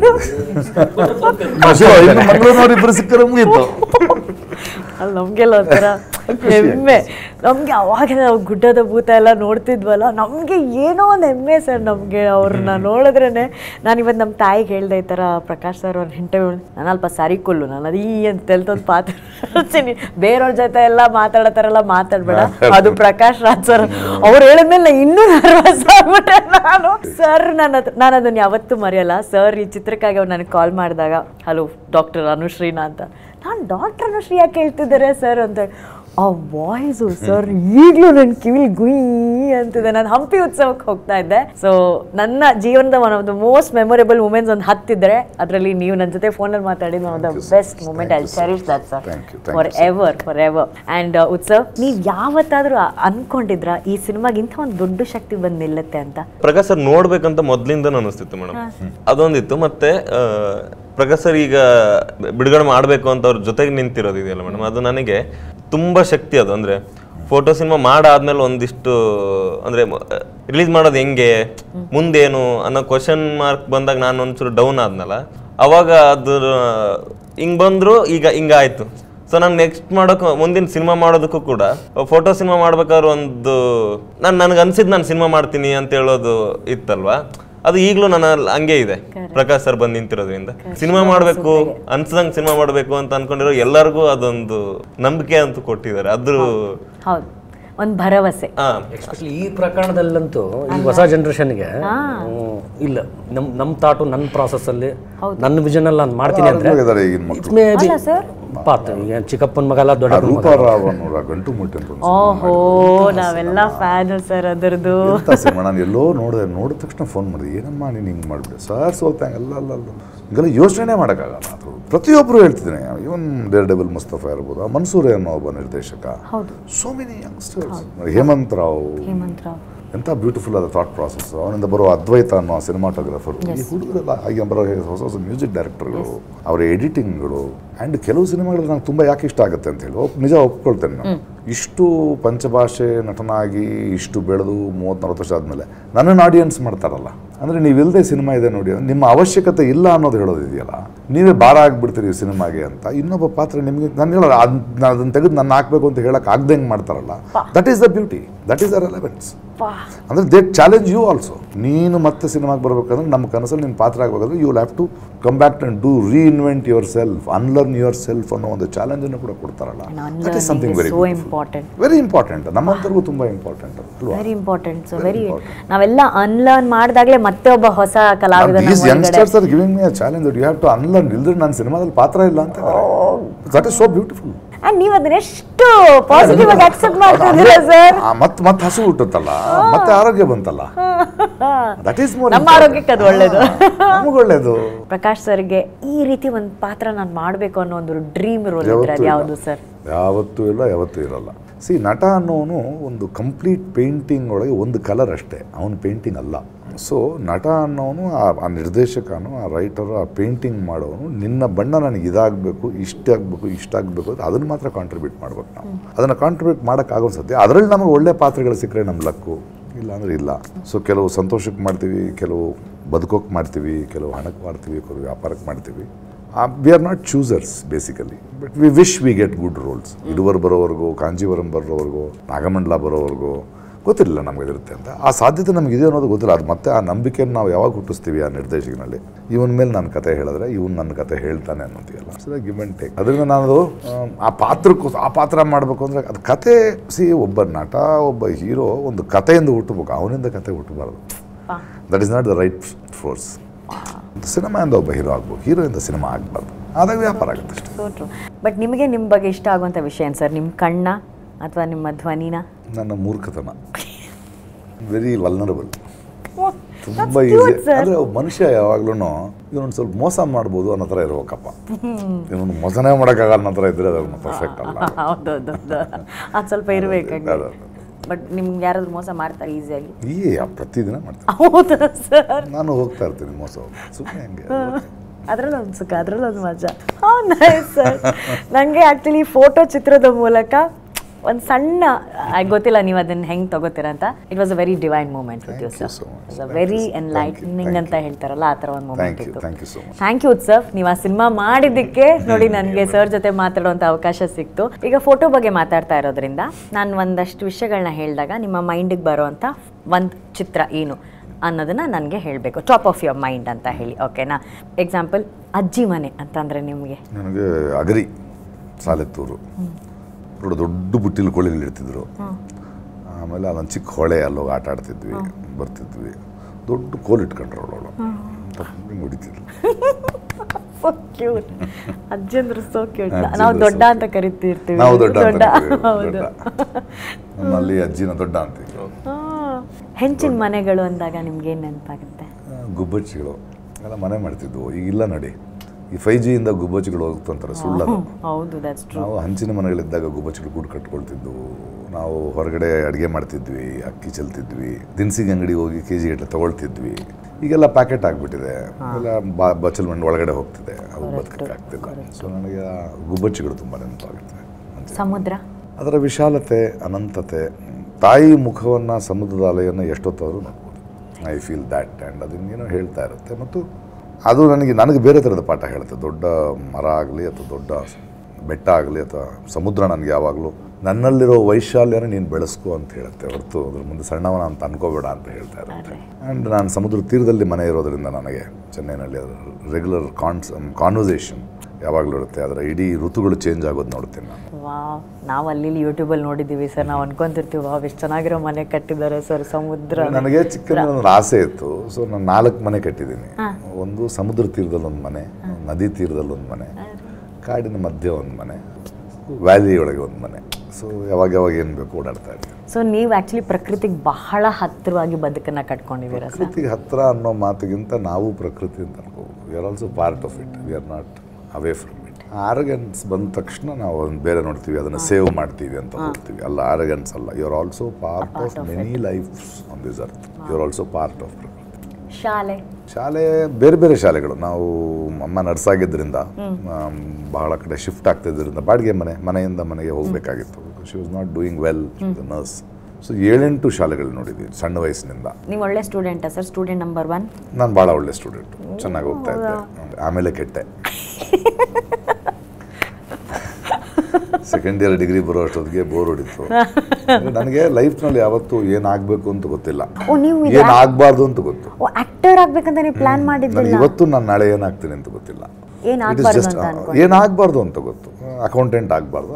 ಮಂಗಳೂರು ಇಬ್ಬರು ಸಿಕ್ಕರೆ ಮುಗೀತು. ಅಲ್ಲಿ ನಮಗೆಲ್ಲ ಒಂಥರ ಹೆಮ್ಮೆ. ನಮಗೆ ಅವಾಗ ನಾವು ಗುಡ್ಡದ ಭೂತ ಎಲ್ಲ ನೋಡ್ತಿದ್ವಲ್ಲ, ನಮಗೆ ಏನೋ ಒಂದು ಹೆಮ್ಮೆ ಸರ್. ನಮಗೆ ಅವ್ರನ್ನ ನೋಡಿದ್ರೇ, ನಾನು ಇವತ್ತು ನಮ್ಮ ತಾಯಿಗೆ ಹೇಳ್ದೆ ಈ ಥರ ಪ್ರಕಾಶ್ ಸರ್ ಅವ್ರ ಇಂಟರ್ವ್ಯೂ, ನಾನು ಅಲ್ಪ ಸರಿಕೊಲ್ಲು, ನಾನು ಅದು ಅಂತ ತೆಲ್ತೊಂದು ಪಾತ್ತೀನಿ, ಬೇರೆಯವ್ರ ಜೊತೆ ಎಲ್ಲ ಮಾತಾಡೋತಾರೆಲ್ಲ ಮಾತಾಡ್ಬೇಡ, ಅದು ಪ್ರಕಾಶ್ ರಾಜ್ ಸರ್ ಅವ್ರು ಹೇಳಿದ್ಮೇಲೆ ಇನ್ನೂ ನರ್ವಸ್ ಆಗ್ಬಿಟ್ಟೆ ನಾನು. ಸರ್ ನಾನು ಅದನ್ನು ಯಾವತ್ತೂ ಮರೆಯಲ್ಲ. ಸರ್ ಈ ಚಿತ್ರಕ್ಕಾಗಿ ಅವ್ರು ನನಗೆ ಕಾಲ್ ಮಾಡಿದಾಗ, ಹಲೋ ಡಾಕ್ಟರ್ ಅನುಶ್ರೀನಾ ಅಂತ, ನಾನು ಡಾಕ್ಟರ್ ಅನುಶ್ರೀ ಯಾಕೆ ಹೇಳ್ತಿದ್ದಾರೆ ಸರ್ ಅಂತ. ಆ ವಾಯ್ಸು ಸರ್ ಈಗಲೂ ನನ್ನ ಕಿವಿಲಿ ಗುಯ್ ಅಂತಿದೆ. ನಾನು ಹಂಪಿ ಉತ್ಸವಕ್ಕೆ ಹೋಗ್ತಾ ಇದ್ದೆ. ಸೊ ನನ್ನ ಜೀವನದ one of the most memorable moments ಒಂದು 10 ಇದ್ದರೆ ಅದರಲ್ಲಿ ನೀವು ನನ್ನ ಜೊತೆ ಫೋನಲ್ಲಿ ಮಾತಾಡಿದ one of the best moment. I cherish that sir forever. And Utsav, ನೀವು ಯಾವತ್ತಾದರೂ ಅನ್ಕೊಂಡಿದ್ರಾ ಈ ಸಿನಿಮಾಗೆ ಇಂಥ ಒಂದು ದೊಡ್ಡ ಶಕ್ತಿ ಬಂದು ನಿಲ್ಲುತ್ತೆ ಅಂತ? ಪ್ರಕಾಶ್ ಸರ್ ನೋಡ್ಬೇಕಂತ ಮೊದಲಿಂದ ಅನಿಸ್ತಿತ್ತು ಮೇಡಮ್, ಅದೊಂದಿತ್ತು. ಮತ್ತೆ ಪ್ರಕಾಶ್ ಸರ್ ಈಗ ಬಿಡುಗಡೆ ಮಾಡಬೇಕು ಅಂತ ಅವ್ರ ಜೊತೆಗೆ ನಿಂತಿರೋದು ಇದೆಯಲ್ಲ ಮೇಡಮ್, ಅದು ನನಗೆ ತುಂಬ ಶಕ್ತಿ. ಅದು ಅಂದರೆ ಫೋಟೋ ಸಿನಿಮಾ ಮಾಡಾದ್ಮೇಲೆ ಒಂದಿಷ್ಟು ಅಂದರೆ ರಿಲೀಸ್ ಮಾಡೋದು ಹೆಂಗೆ, ಮುಂದೇನು ಅನ್ನೋ ಕ್ವಶನ್ ಮಾರ್ಕ್ ಬಂದಾಗ ನಾನು ಒಂಚೂರು ಡೌನ್ ಆದ್ನಲ್ಲ, ಅವಾಗ ಅದು ಹಿಂಗೆ ಬಂದರು, ಈಗ ಹಿಂಗಾಯ್ತು. ಸೊ ನಾನು ನೆಕ್ಸ್ಟ್ ಮಾಡೋಕೆ, ಮುಂದಿನ ಸಿನಿಮಾ ಮಾಡೋದಕ್ಕೂ ಕೂಡ, ಫೋಟೋ ಸಿನಿಮಾ ಮಾಡ್ಬೇಕಾದ್ರೆ ಒಂದು ನನಗೆ ಅನ್ಸಿದ್ದು ನಾನು ಸಿನಿಮಾ ಮಾಡ್ತೀನಿ ಅಂತ ಹೇಳೋದು ಇತ್ತಲ್ವಾ, ಅದು ಈಗಲೂ ನನ್ನ ಹಂಗೆ ಇದೆ. ಪ್ರಕಾಶ್ ಸರ್ ಬಂದು ನಿಂತಿರೋದ್ರಿಂದ ಸಿನಿಮಾ ಮಾಡಬೇಕು ಅನ್ಸದಂಗೆ ಸಿನಿಮಾ ಮಾಡಬೇಕು ಅಂತ ಅನ್ಕೊಂಡಿರೋ ಎಲ್ಲರಿಗೂ ಅದೊಂದು ನಂಬಿಕೆ ಅಂತೂ ಕೊಟ್ಟಿದ್ದಾರೆ. ಅದ್ರ ಒಂದು ಭರವಸೆ. ಎಸ್ಪೆಷಲಿ ಈ ಪ್ರಕರಣದಲ್ಲಂತೂ ಈ ಹೊಸ ಜನರೇಷನ್ಗೆ ಇಲ್ಲ, ನಮ್ಮ ಥಾಟು ನನ್ನ ಪ್ರಾಸೆಸ್ಸಲ್ಲಿ ನನ್ನ ವಿಷನಲ್ಲಿ ನಾನು ಮಾಡ್ತೀನಿ ಅಂದರೆ ಸಿನಿಮಾ. ಈಗ ಚಿಕ್ಕಪ್ಪನ ಮಗ ಅಲ್ಲ ದೊಡ್ಡ ರೂಪಾರಾವ್ ಅನ್ನೋರ ಗಂಟು ಮುಟ್ಟಿ ಅಂತ ಓಹೋ ನಾವೆಲ್ಲ ಫ್ಯಾನ್ ಸರ್ ಅದರದ್ದು. ಎಂಥ ಸಿನಿಮಾ, ನಾನು ಎಲ್ಲೋ ನೋಡಿದ ತಕ್ಷಣ ಫೋನ್ ಮಾಡಿದೆ, ಏನಮ್ಮ ನೀನು ಹಿಂಗೆ ಮಾಡಿಬಿಡಿ ಸರ್, ಸ್ವಲ್ಪ ಅಲ್ಲ ಹಿಂಗೆಲ್ಲ ಯೋಚನೆ ಮಾಡೋಕ್ಕಾಗಲ್ಲ. ಅದು ಪ್ರತಿಯೊಬ್ಬರು ಹೇಳ್ತಿದ್ದೀನಿ, ಇವನ್ ಡೇರ್ ಡೆಬಲ್ ಮುಸ್ತಫಾ ಇರ್ಬೋದು, ಮನ್ಸೂರ್ ಅನ್ನೋ ಒಬ್ಬ ನಿರ್ದೇಶಕ, so many youngsters, Hemanth Rao ಎಂಥ ಬ್ಯೂಟಿಫುಲ್ ಆದ ಥಾಟ್ ಪ್ರಾಸೆಸ್, ಅವನಿಂದ ಬರೋ ಅದ್ವೈತ ಅನ್ನೋ ಸಿನಿಮಾಟೋಗ್ರಫರು, ಈ ಹುಡುಗರೆಲ್ಲ ಹಾಗೆ ಬರೋ ಹೊಸ ಹೊಸ ಮ್ಯೂಸಿಕ್ ಡೈರೆಕ್ಟರ್ಗಳು, ಅವರ ಎಡಿಟಿಂಗ್ಗಳು. ಆ್ಯಂಡ್ ಕೆಲವು ಸಿನಿಮಾಗಳು ನಂಗೆ ತುಂಬ ಯಾಕೆ ಇಷ್ಟ ಆಗುತ್ತೆ ಅಂತ ಹೇಳಿ ನಿಜ ಒಪ್ಕೊಳ್ತೇನೆ ನಾನು. ಇಷ್ಟು ಪಂಚಭಾಷೆ ನಟನಾಗಿ ಇಷ್ಟು ಬೆಳೆದು 30-40 ವರ್ಷ ಆದಮೇಲೆ ನನ್ನನ್ನು ಆಡಿಯನ್ಸ್ ಮಾಡ್ತಾರಲ್ಲ, ಅಂದರೆ ನೀವಿಲ್ಲದೆ ಸಿನಿಮಾ ಇದೆ ನೋಡಿ, ನಿಮ್ಮ ಅವಶ್ಯಕತೆ ಇಲ್ಲ ಅನ್ನೋದು ಹೇಳೋದಿದೆಯಲ್ಲ, ನೀವೇ ಭಾರ ಆಗಿಬಿಡ್ತೀರಿ ಸಿನಿಮಾಗೆ ಅಂತ. ಇನ್ನೊಬ್ಬ ಪಾತ್ರ ನಿಮಗೆ ನಾನು ಹೇಳೋಲ್ಲ, ಅದನ್ನು ತೆಗೆದು ನನ್ನ ಹಾಕಬೇಕು ಅಂತ ಹೇಳಕ್ಕೆ ಆಗದಂಗೆ ಮಾಡ್ತಾರಲ್ಲ, that is the beauty, that is the relevance. ಅಂದರೆ ದೇ ಚಾಲೆಂಜ್ ಯು ಆಲ್ಸೋ. ನೀನು ಮತ್ತೆ ಸಿನಿಮಾಗೆ ಬರಬೇಕಂದ್ರೆ, ನಮ್ಮ ಕನಸಲ್ಲಿ ನೀನು ಪಾತ್ರ ಆಗಬೇಕಂದ್ರೆ you will have to come back and do reinvent yourself, unlearn yourself ಅನ್ನೋ ಒಂದು ಚಾಲೆಂಜನ್ನು ಕೂಡ ಕೊಡ್ತಾರಲ್ಲ, that is something very important. ನಮ್ಮಂತರಿಗೂ ತುಂಬ important, very important. So very ನಾವೆಲ್ಲ ಅನ್ಲರ್ನ್ ಮಾಡಿದಾಗಲೇ ಮತ್ತೆ ಒಬ್ಬ ಹೊಸ ಕಲಾವಿದ youngsters are giving me a challenge that you have to unlearn. ಇಲ್ದ್ರೆ ನನ್ನ ಸಿನಿಮಾದಲ್ಲಿ ಪಾತ್ರ ಇಲ್ಲ ಅಂತ, that is so beautiful. And ನೀವು ಅದನ್ನ ಎಷ್ಟು ಪಾಸಿಟಿವ್ ಆಗಿ ಅಕ್ಸೆಪ್ಟ್ ಮಾಡ್ತಿದ್ದೀರಾ ಸರ್? ಮತ್ತೆ ಹಸು ಹುಟ್ಟುತ್ತಲ್ಲ, ಮತ್ತೆ ಆರೋಗ್ಯ ಬಂತಲ್ಲ, ದಟ್ ಈಸ್ ಮೋರ್. ನಮ್ಮ ಆರೋಗ್ಯಕ್ಕೆ ಅದು ಒಳ್ಳೇದು, ನಮಗೆ ಒಳ್ಳೇದು. ಪ್ರಕಾಶ್ ಸರ್ಗೆ ಈ ರೀತಿ ಒಂದು ಪಾತ್ರ ನಾನು ಮಾಡಬೇಕು ಅನ್ನೋ ಒಂದು ಡ್ರೀಮ್ ರೋಲ್ ಇದ್ರೆ ಅದು ಯಾವುದು ಸರ್? ಯಾವತ್ತೂ ಇಲ್ಲ, ಯಾವತ್ತೂ ಇರಲ್ಲ. ಸಿ, ನಟ ಅನ್ನೋನು ಒಂದು ಕಂಪ್ಲೀಟ್ ಪೇಂಟಿಂಗ್ ಒಳಗೆ ಒಂದು ಕಲರ್ ಅಷ್ಟೇ, ಅವನು ಪೇಂಟಿಂಗ್ ಅಲ್ಲ. ಸೊ ನಟ ಅನ್ನೋನು, ಆ ನಿರ್ದೇಶಕನು, ಆ ರೈಟರು, ಆ ಪೇಂಟಿಂಗ್ ಮಾಡೋನು, ನಿನ್ನ ಬಣ್ಣ ನನಗೆ ಇದಾಗಬೇಕು, ಇಷ್ಟ ಆಗಬೇಕು ಅದನ್ನು ಮಾತ್ರ ಕಾಂಟ್ರಿಬ್ಯೂಟ್ ಮಾಡ್ಬೇಕು ನಾವು. ಅದನ್ನು ಕಾಂಟ್ರಿಬ್ಯೂಟ್ ಮಾಡೋಕ್ಕಾಗೋ ಸದ್ಯ ಅದರಲ್ಲಿ ನಮಗೆ ಒಳ್ಳೆ ಪಾತ್ರಗಳು ಸಿಕ್ಕರೆ ನಮ್ಮ ಲಕ್ಕು, ಇಲ್ಲ ಅಂದರೆ ಇಲ್ಲ. ಸೊ ಕೆಲವು ಸಂತೋಷಕ್ಕೆ ಮಾಡ್ತೀವಿ, ಕೆಲವು ಬದುಕೋಕ್ಕೆ ಮಾಡ್ತೀವಿ, ಕೆಲವು ಹಣಕ್ಕೆ ಮಾಡ್ತೀವಿ, ಕೆಲವು ವ್ಯಾಪಾರಕ್ಕೆ ಮಾಡ್ತೀವಿ. We are not choosers basically, but we wish we get good roles. ಇದುವರೆಗೂ ಬರೋವರೆಗೂ, ಕಾಂಜೀವರಂ ಬರೋವರೆಗೂ, ನಾಗಮಂಡಲ ಬರೋವರೆಗೂ ಗೊತ್ತಿರಲಿಲ್ಲ ನಮಗೆ ಇರುತ್ತೆ ಅಂತ. ಆ ಸಾಧ್ಯತೆ ನಮಗಿದೆ ಅನ್ನೋದು ಗೊತ್ತಿಲ್ಲ. ಅದು ಮತ್ತೆ ಆ ನಂಬಿಕೆಯನ್ನು ನಾವು ಯಾವಾಗ ಹುಟ್ಟಿಸ್ತೀವಿ ಆ ನಿರ್ದೇಶಕನಲ್ಲಿ, ಇವನ ಮೇಲೆ ನನ್ನ ಕತೆ ಹೇಳಿದ್ರೆ ಇವನು ನನ್ನ ಕತೆ ಹೇಳ್ತಾನೆ ಅನ್ನೋದಿಲ್ಲ. So give and take. ಅದರಿಂದ ನಾನು ಆ ಪಾತ್ರ ಮಾಡಬೇಕು ಅಂದರೆ ಅದು ಕತೆ. ಒಬ್ಬ ನಟ, ಒಬ್ಬ ಹೀರೋ ಒಂದು ಕತೆಯಿಂದ ಹುಟ್ಟಬೇಕು, ಅವನಿಂದ ಕತೆ ಹುಟ್ಟಬಾರ್ದು. That is not the right force. ಸಿನಿಮಾಯಿಂದ ಒಬ್ಬ ಹೀರೋ ಆಗ್ಬೋದು, ಹೀರೋಯಿಂದ ಸಿನಿಮಾ ಆಗಬಾರ್ದು, ಆದಾಗ ವ್ಯಾಪಾರ ಆಗುತ್ತೆ ಅಷ್ಟೇ. So true. ಬಟ್ ನಿಮಗೆ ನಿಮ್ಮ ಬಗ್ಗೆ ಇಷ್ಟ ಆಗುವಂಥ ವಿಷಯ ಏನು ಸರ್? ನಿಮ್ಮ ಕಣ್ಣ ಅಥವಾ ನಿಮ್ಮ ಧ್ವನಿನ? ನನ್ನ ಮೂರ್ಖತನ, ವೆರಿ ವಲ್ನರಬಲ್, ತುಂಬ ಈಸಿ. ಅಂದರೆ ಮನುಷ್ಯ ಯಾವಾಗ್ಲೂ ಇವನೊಂದು ಸ್ವಲ್ಪ ಮೋಸ ಮಾಡ್ಬೋದು ಅನ್ನೋ ಥರ ಇರ್ಬೇಕಪ್ಪ. ಇವನು ಮೋಸನೇ ಮಾಡೋಕ್ಕಾಗಲ್ಲ ಅನ್ನೋ ಥರ ಇದ್ರೆ ಅದನ್ನು ಪರ್ಫೆಕ್ಟ್ ಅಲ್ಲ. ಹೌದೌದು, ಅದು ಸ್ವಲ್ಪ ಇರಬೇಕಾಗಿ. ಬಟ್ ನಿಮ್ಗೆ ಯಾರಾದ್ರೂ ಮೋಸ ಮಾಡ್ತಾರೆ ಈಸಿಯಾಗಿ? ಪ್ರತಿದಿನ ಮಾಡ್ತಾರೆ. ಹೌದಾ ಸರ್? ನಾನು ಹೋಗ್ತಾ ಇರ್ತೀನಿ ಮೋಸ, ಸುಮ್ಮನೆ ಹಂಗೆ. ಅದರಲ್ಲೊಂದು ಒಂದು ಸುಖ, ಅದರಲ್ಲೊಂದು ಮಜಾ. Nice sir. ನನಗೆ ಆ್ಯಕ್ಚುಲಿ ಫೋಟೋ ಚಿತ್ರದ ಮೂಲಕ ಒಂದು ಸಣ್ಣ, ಗೊತ್ತಿಲ್ಲ ನೀವು ಅದನ್ನು ಹೆಂಗೆ ತಗೋತೀರ ಅಂತ, it was a very divine moment with you sir. It's a very enlightening ಅಂತ ಹೇಳ್ತಾರಲ್ಲ, ಆ ಥರ ಒಂದು ಮೂಮೆಂಟ್ ಇತ್ತು. ಥ್ಯಾಂಕ್ ಯು ಉತ್ಸವ್, ನೀವು ಆ ಸಿನಿಮಾ ಮಾಡಿದ್ದಕ್ಕೆ ನೋಡಿ ನನಗೆ ಸರ್ ಜೊತೆ ಮಾತಾಡುವಂಥ ಅವಕಾಶ ಸಿಕ್ತು. ಈಗ ಫೋಟೋ ಬಗ್ಗೆ ಮಾತಾಡ್ತಾ ಇರೋದ್ರಿಂದ ನಾನು ಒಂದಷ್ಟು ವಿಷಯಗಳನ್ನ ಹೇಳಿದಾಗ ನಿಮ್ಮ ಮೈಂಡಿಗೆ ಬರೋವಂಥ ಒಂದು ಚಿತ್ರ ಏನು ಅನ್ನೋದನ್ನು ನನಗೆ ಹೇಳಬೇಕು, ಟಾಪ್ ಆಫ್ ಯುವರ್ ಮೈಂಡ್ ಅಂತ ಹೇಳಿ, ಓಕೆನಾ? ಎಕ್ಸಾಂಪಲ್, ಅಜ್ಜಿ ಮನೆ ಅಂತಂದರೆ ನಿಮಗೆ? ನನಗೆ ಅಗರಿ, ಸಾಲೆತ್ತೂರು, ದೊಡ್ಡ ಬುಟ್ಟಿಲಿ ಕೊಳ್ಳಿಗಳು ಇಡ್ತಿದ್ರು. ಆಮೇಲೆ ಅದೊಂದು ಚಿಕ್ಕ ಹೊಳೆ, ಅಲ್ಲೋಗಿ ಆಟ ಆಡ್ತಿದ್ವಿ, ಬರ್ತಿದ್ವಿ. ದೊಡ್ಡ ಕೋಲ್ ಇಟ್ಕೊಂಡ್ರು ಅವಳು, ಹಿಂಗೆ ಹೊಡಿತಿದ್ರು. So cute. ಅಜ್ಜಿ ಅಂದ್ರೆ ಸೋ ಕ್ಯೂಟ್. ನಾವು ದೊಡ್ಡ ಅಂತ ಕರಿತಿರ್ತೀವಿ. ನಾವು ದೊಡ್ಡ. ನಮ್ಮಲ್ಲಿ ಅಜ್ಜಿನ ದೊಡ್ಡ ಅಂತೀವಿ. ಹೆಂಚಿನ ಮನೆಗಳು ಅಂದಾಗ ನಿಮ್ಗೆ ಏನು ನೆನಪಾಗುತ್ತೆ? ಗುಬ್ಬಚ್ಚಿಗಳು ಎಲ್ಲ ಮನೆ ಮಾಡ್ತಿದ್ವು, ಈಗಿಲ್ಲ ನೋಡಿ. ಈ 5G ಇಂದ ಗುಬ್ಬಚ್ಚಿಗಳು ಹೋಗ್ತಂತಾರೆ, ಸುಳ್ಳದು. ಹೌದು, ದಟ್ಸ್ ಟ್ರೂ. ನಾವು ಹಂಚಿನ ಮನೆಗಳಿದ್ದಾಗ ಗುಬ್ಬಚ್ಚಿಗಳು ಗೂಡು ಕಟ್ಕೊಳ್ತಿದ್ವು. ನಾವು ಹೊರಗಡೆ ಅಡುಗೆ ಮಾಡ್ತಿದ್ವಿ, ಅಕ್ಕಿ ಚೆಲ್ತಿದ್ವಿ, ದಿನಸಿಗೆ ಅಂಗಡಿ ಹೋಗಿ KG ಗಟ್ಟಲೆ ತೊಗೊಳ್ತಿದ್ವಿ. ಈಗೆಲ್ಲ ಪ್ಯಾಕೆಟ್ ಆಗಿಬಿಟ್ಟಿದೆ, ಎಲ್ಲ ಬಚ್ಚಲ್ ಮಣ್ಣು ಒಳಗಡೆ ಹೋಗ್ತಿದೆ, ಅದು ಬದುಕಕ್ಕಾಗ್ತಿಲ್ಲ. ಸೊ ನನಗೆ ಗುಬ್ಬಚ್ಚಿಗಳು ತುಂಬ ನೆನಪಾಗುತ್ತೆ. ಸಮುದ್ರ, ಅದರ ವಿಶಾಲತೆ, ಅನಂತತೆ, ತಾಯಿ ಮುಖವನ್ನು, ಸಮುದ್ರದ ಅಲೆಯನ್ನು ಎಷ್ಟೊತ್ತಾದರೂ ನೋಡ್ಬೋದು. I feel that. ಆ್ಯಂಡ್ ಅದನ್ನೇನೋ ಹೇಳ್ತಾ ಇರುತ್ತೆ, ಮತ್ತು ಅದು ನನಗೆ ಬೇರೆ ಥರದ ಪಾಠ ಹೇಳುತ್ತೆ. ದೊಡ್ಡ ಮರ ಆಗಲಿ ಅಥವಾ ದೊಡ್ಡ ಬೆಟ್ಟ ಆಗಲಿ ಅಥವಾ ಸಮುದ್ರ ನನಗೆ ಯಾವಾಗಲೂ ನನ್ನಲ್ಲಿರೋ ವೈಶಾಲ್ಯನ ನೀನು ಬೆಳೆಸ್ಕೋ ಅಂತ ಹೇಳುತ್ತೆ, ಹೊರತು ಅದ್ರ ಮುಂದೆ ಸಣ್ಣವನ ಅಂತ ಅನ್ಕೋಬೇಡ ಅಂತ ಹೇಳ್ತಾ ಇರುತ್ತೆ. ಆ್ಯಂಡ್ ನಾನು ಸಮುದ್ರ ತೀರದಲ್ಲಿ ಮನೆ ಇರೋದರಿಂದ ನನಗೆ ಚೆನ್ನೈನಲ್ಲಿ ಅದರ ರೆಗ್ಯುಲರ್ ಕಾನ್ವರ್ಸೇಷನ್ ಯಾವಾಗಲೂ ಇರುತ್ತೆ. ಅದರ ಇಡೀ ಋತುಗಳು ಚೇಂಜ್ ಆಗೋದು ನೋಡ್ತೀನಿ ನಾನು. ವಾವ್, ನಾವು ಅಲ್ಲಿ ಯೂಟ್ಯೂಬಲ್ಲಿ ನೋಡಿದ್ದೀವಿ ಸರ್, ನಾವು ಅನ್ಕೊಂತಿರ್ತೀವಿ ವಾವ್ ಎಷ್ಟು ಚೆನ್ನಾಗಿರೋ ಮನೆ ಕಟ್ಟಿದ್ದಾರೆ ಸರ್ ಸಮುದ್ರ. ನನಗೆ ಚಿಕ್ಕಂದ ಒಂದು ಆಸೆ ಇತ್ತು. ಸೊ ನಾನು 4 ಮನೆ ಕಟ್ಟಿದ್ದೀನಿ. ಒಂದು ಸಮುದ್ರ ತೀರದಲ್ಲಿ ಒಂದು ಮನೆ, ನದಿ ತೀರದಲ್ಲಿ ಒಂದು ಮನೆ, ಕಾಡಿನ ಮಧ್ಯೆ ಒಂದು ಮನೆ, ವ್ಯಾಲಿ ಒಳಗೆ ಒಂದು ಮನೆ. ಸೊ ಯಾವಾಗ ಏನು ಬೇಕು ಓಡಾಡ್ತಾ ಇದ್ದೀವಿ. ಸೊ ನೀವು ಆ್ಯಕ್ಚುಲಿ ಪ್ರಕೃತಿಗೆ ಬಹಳ ಹತ್ತಿರವಾಗಿ ಬದುಕನ್ನು ಕಟ್ಕೊಂಡಿದ್ದೀರಾ ಸರ್? ಪ್ರಕೃತಿಗೆ ಹತ್ತಿರ ಅನ್ನೋ ಮಾತಿಗಿಂತ ನಾವು ಪ್ರಕೃತಿ ಅಂತ ಅನ್ಕೋಬೋದು. We are also part of it, we are not away from it. Arrogance ಬಂದ ತಕ್ಷಣ ನಾವು ಅದನ್ನು ಬೇರೆ ನೋಡ್ತೀವಿ, ಅದನ್ನು ಸೇವ್ ಮಾಡ್ತೀವಿ ಅಂತ ಹೋಗ್ತೀವಿ. ಅಲ್ಲ, ಆರಗನ್ಸ್ ಅಲ್ಲ. You are also part of many lifes on this earth. You are also part of ಪ್ರಕೃತಿ. ಶಾಲೆ ಬೇರೆ ಬೇರೆ ಶಾಲೆಗಳು. ನಾವು ಅಮ್ಮ ನರ್ಸಾಗಿದ್ದರಿಂದ ಬಹಳ ಕಡೆ ಶಿಫ್ಟ್ ಆಗ್ತಿದ್ದರಿಂದ ಬಾಡಿಗೆ ಮನೆಯಿಂದ ಮನೆಗೆ ಹೋಗಬೇಕಾಗಿತ್ತು. She was not doing well the nurse. So 7-8 ಶಾಲೆಗಳು ನೋಡಿದ್ದೀವಿ ಸಣ್ಣ ವಯಸ್ಸಿನಿಂದ. ನೀವು ಒಳ್ಳೆ ಸ್ಟೂಡೆಂಟಾ ಸರ್? Student number 1? ನಾನು ಭಾಳ ಒಳ್ಳೆ ಸ್ಟೂಡೆಂಟ್, ಚೆನ್ನಾಗಿ ಹೋಗ್ತಾ ಇದ್ದೆ. ಆಮೇಲೆ ಕೆಟ್ಟೆ. ಸೆಕೆಂಡ್ ಇಯರ್ ಡಿಗ್ರಿ ಬರೋ ಅಷ್ಟೊತ್ತಿಗೆ ಬೋರ್ ಹೊಡಿತು. ನನಗೆ ಲೈಫ್ನಲ್ಲಿ ಯಾವತ್ತೂ ಏನಾಗಬೇಕು ಅಂತ ಗೊತ್ತಿಲ್ಲ, ಏನಾಗಬಾರ್ದು ಅಂತ ಗೊತ್ತು. ಆಕ್ಟರ್ ಆಗ್ಬೇಕಂತ ನೀವು ಪ್ಲಾನ್ ಮಾಡಿದ್ದಿಲ್ಲ? ಇವತ್ತು ನಾನು ನಾಳೆ ಏನಾಗ್ತೀನಿ ಅಂತ ಗೊತ್ತಿಲ್ಲ. ಏನಾಗಬಾರ್ದು ಅಂತ ಗೊತ್ತು. ಅಕೌಂಟೆಂಟ್ ಆಗಬಾರ್ದು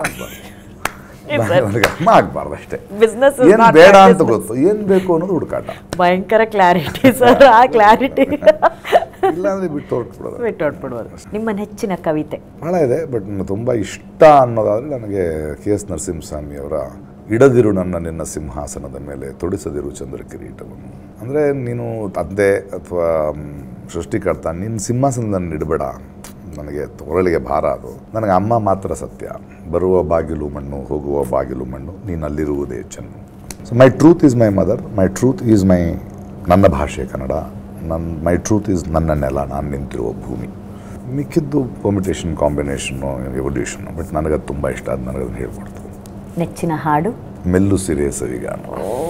ಅಮ್ಮ ಆಗಬಾರ್ದು ಅಷ್ಟೇ. ಏನ್ ಬೇಡ ಅಂತ ಗೊತ್ತು, ಏನ್ ಬೇಕು ಅನ್ನೋದು ಹುಡುಕಾಟ. ಭಯಂಕರ ಕ್ಲಾರಿಟಿ ಸರ್. ಆ ಕ್ಲಾರಿಟಿ ಇಲ್ಲಾಂದ್ರೆ ಬಿಟ್ಟು ಹೊರಟ್ಬಿಡ್ಬೋದು. ನಿಮ್ಮ ನೆಚ್ಚಿನ ಕವಿತೆ? ಭಾಳ ಇದೆ, ಬಟ್ ನನಗೆ ತುಂಬ ಇಷ್ಟ ಅನ್ನೋದಾದರೆ ನನಗೆ KS ನರಸಿಂಹಸ್ವಾಮಿ ಅವರ ಇಡದಿರು ನನ್ನ ನಿನ್ನ ಸಿಂಹಾಸನದ ಮೇಲೆ ತೊಡಿಸದಿರು ಚಂದ್ರ ಕಿರೀಟವನ್ನು. ಅಂದರೆ ನೀನು ತಂದೆ ಅಥವಾ ಸೃಷ್ಟಿಕರ್ತ, ನಿನ್ನ ಸಿಂಹಾಸನದಲ್ಲಿ ಇಡಬೇಡ, ನನಗೆ ಹೊರಳಿಗೆ ಭಾರ ಅದು. ನನಗೆ ಅಮ್ಮ ಮಾತ್ರ ಸತ್ಯ. ಬರುವ ಬಾಗಿಲು ಮಣ್ಣು, ಹೋಗುವ ಬಾಗಿಲು ಮಣ್ಣು, ನೀನು ಅಲ್ಲಿರುವುದೇ ಚೆನ್ನು. So my truth is my mother, my truth is ನನ್ನ ಭಾಷೆ ಕನ್ನಡ, ಮೈ ಟ್ರೂತ್ ಈಸ್ ನನ್ನ ನೆಲ, ನಾನು ನಿಂತಿರುವ ಭೂಮಿ. ಮಿಕ್ಕಿದ್ದು ಪರ್ಮಿಟೇಷನ್, ಕಾಂಬಿನೇಷನ್ನು, ಎವಲ್ಯೂಷನ್. ಬಟ್ ನನಗದು ತುಂಬ ಇಷ್ಟ, ಅದು ನನಗದನ್ನು ಹೇಳ್ಕೊಡ್ತು. ನೆಚ್ಚಿನ ಹಾಡು? ಮೆಲ್ಲು ಸಿರೆ ಸವಿಗಾನ.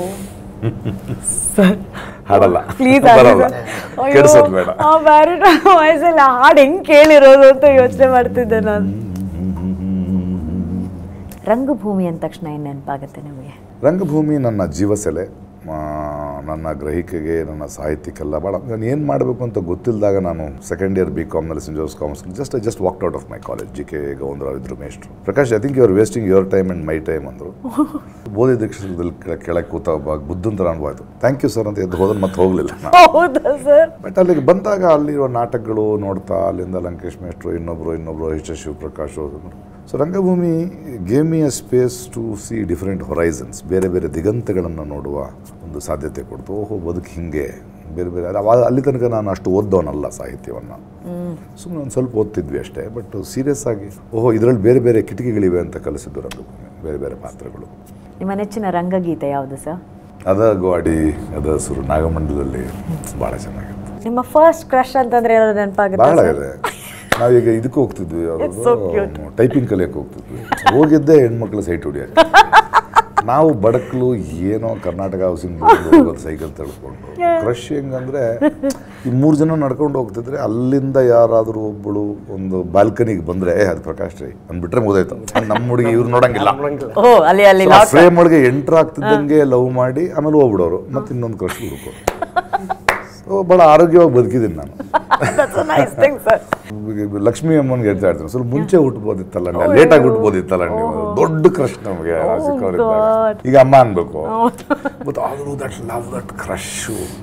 ಹಾಡಲ್ಲ, ಪ್ಲೀಸ್ ಕೆಡಿಸೋದು ಬೇಡ. ಹಾಡು ಹೆಂಗ್ ಕೇಳಿರೋದು ಅಂತ ಯೋಚನೆ ಮಾಡ್ತಿದ್ದೆ ನಾನು. ರಂಗಭೂಮಿ ಅಂದ ತಕ್ಷಣ ಏನು ನೆನಪಾಗುತ್ತೆ ನಿಮಗೆ? ರಂಗಭೂಮಿ ನನ್ನ ಜೀವಸೆಲೆ, ನನ್ನ ಗ್ರಹಿಕೆಗೆ, ನನ್ನ ಸಾಹಿತ್ಯಕ್ಕೆಲ್ಲ ಭಾಳ. ನಾನು ಏನು ಮಾಡಬೇಕು ಅಂತ ಗೊತ್ತಿಲ್ಲದಾಗ ನಾನು second year BCom St. Joseph's Commerce just walked out of my college. JK Goundrao ಇದ್ರು ಮೇಷ್ಟ್ರು. Prakash, I think you are wasting your time and my time ಅಂದರು. ಬೋಧಿ ದೀಕ್ಷದಲ್ಲಿ ಕೆಳಗೆ ಕೂತ ಬುದ್ಧನ ಥರ ಅನ್ಬೋದು. ಥ್ಯಾಂಕ್ ಯು ಸರ್ ಅಂತ ಎದ್ದು ಹೋದ್ರೆ ಮತ್ತೆ ಹೋಗಲಿಲ್ಲ. ಬಟ್ ಅಲ್ಲಿಗೆ ಬಂದಾಗ ಅಲ್ಲಿರುವ ನಾಟಕಗಳು ನೋಡ್ತಾ, ಅಲ್ಲಿಂದ ಲಂಕೇಶ್ ಮೇಷ್ಟ್ರು, ಇನ್ನೊಬ್ರು H. ಶಿವಪ್ರಕಾಶ್. ಸೊ ರಂಗಭೂಮಿ gave me a space to see different horizons. ಬೇರೆ ಬೇರೆ ದಿಗಂತಗಳನ್ನು ನೋಡುವ ಒಂದು ಸಾಧ್ಯತೆ ಕೊಡ್ತು. ಓಹೋ, ಬದುಕು ಹಿಂಗೆ ಬೇರೆ ಬೇರೆ. ಅಲ್ಲಿ ತನಕ ನಾನು ಅಷ್ಟು ಓದ್ದವನಲ್ಲ ಸಾಹಿತ್ಯವನ್ನು, ಸುಮ್ಮನೆ ಒಂದು ಸ್ವಲ್ಪ ಓದ್ತಿದ್ವಿ ಅಷ್ಟೇ. ಬಟ್ ಸೀರಿಯಸ್ ಆಗಿ ಓಹೋ, ಇದರಲ್ಲಿ ಬೇರೆ ಬೇರೆ ಕಿಟಕಿಗಳಿವೆ ಅಂತ ಕಲಿಸಿದ್ದು ರಂಗಭೂಮಿ, ಬೇರೆ ಬೇರೆ ಪಾತ್ರಗಳು. ನಿಮ್ಮ ನೆಚ್ಚಿನ ರಂಗಗೀತೆ ಯಾವುದು ಸರ್? ಅದ ಗೋವಾಡಿ, ಅದ ಸುರು, ನಾಗಮಂಡಲದಲ್ಲಿ ಭಾಳ ಚೆನ್ನಾಗಿತ್ತು. ನಿಮ್ಮ ಫಸ್ಟ್ ಕ್ರಶ್ ಅಂತಂದ್ರೆ ಏನಾದ್ರು ನೆನಪಾಗುತ್ತೆ? ಭಾಳ ಇದೆ. ನಾವೀಗ ಇದಕ್ಕೆ ಹೋಗ್ತಿದ್ವಿ, ಟೈಪಿಂಗ್ ಕಲಿಯಕ್ಕೆ ಹೋಗ್ತಿದ್ವಿ. ಹೋಗಿದ್ದೆ ಹೆಣ್ಮಕ್ಳು ಸೈಟ್ ಹೊಡಿಯೋಕ್ಕೆ. ನಾವು ಬಡಕ್ಲು ಏನೋ ಕರ್ನಾಟಕ ಹೌಸಿಂಗ್ ಸೈಕಲ್ ತಳ್ಕೊಂಡು. ಕ್ರಶ್ ಹೆಂಗಂದ್ರೆ ಈ 3 ಜನ ನಡ್ಕೊಂಡು ಹೋಗ್ತಿದ್ರೆ ಅಲ್ಲಿಂದ ಯಾರಾದರೂ ಒಬ್ಬಳು ಒಂದು ಬಾಲ್ಕನಿಗೆ ಬಂದ್ರೆ ಅದು ಪ್ರಕಾಶ್ ರೈ ಅಂದ್ಬಿಟ್ರೆ ಮುಗಿದೋಯ್ತು. ನಮ್ಮ ಹುಡುಗಿ ಇವ್ರು ನೋಡಂಗಿಲ್ಲ. ಫ್ರೇಮ್ ಒಳಗೆ ಎಂಟ್ರ್ ಆಗ್ತಿದ್ದಂಗೆ ಲವ್ ಮಾಡಿ ಆಮೇಲೆ ಹೋಗ್ಬಿಡೋರು, ಮತ್ತೆ ಇನ್ನೊಂದು ಕ್ರಶ್ ಹುಡುಕೋರು. ಭಾಳ ಆರೋಗ್ಯವಾಗಿ ಬದುಕಿದ್ದೀನಿ ನಾನು. ಲಕ್ಷ್ಮೀ ಅಮ್ಮನಿಗೆ ಹೇಳ್ತಾ ಇರ್ತೀನಿ, ಸ್ವಲ್ಪ ಮುಂಚೆ ಹುಟ್ಬೋದಿತ್ತಲ್ಲ, ಲೇಟಾಗಿ ಹುಟ್ಬೋದಿತ್ತಲ್ಲ ನೀವು, ದೊಡ್ಡ ಕ್ರಶ್ ನಮಗೆ ಸಿಕ್ಕವರಿದ್ದಾಗ. ಈಗ ಅಮ್ಮ ಅನ್ಬೇಕು. ಬಟ್ ಆದರೂ that love, that crush,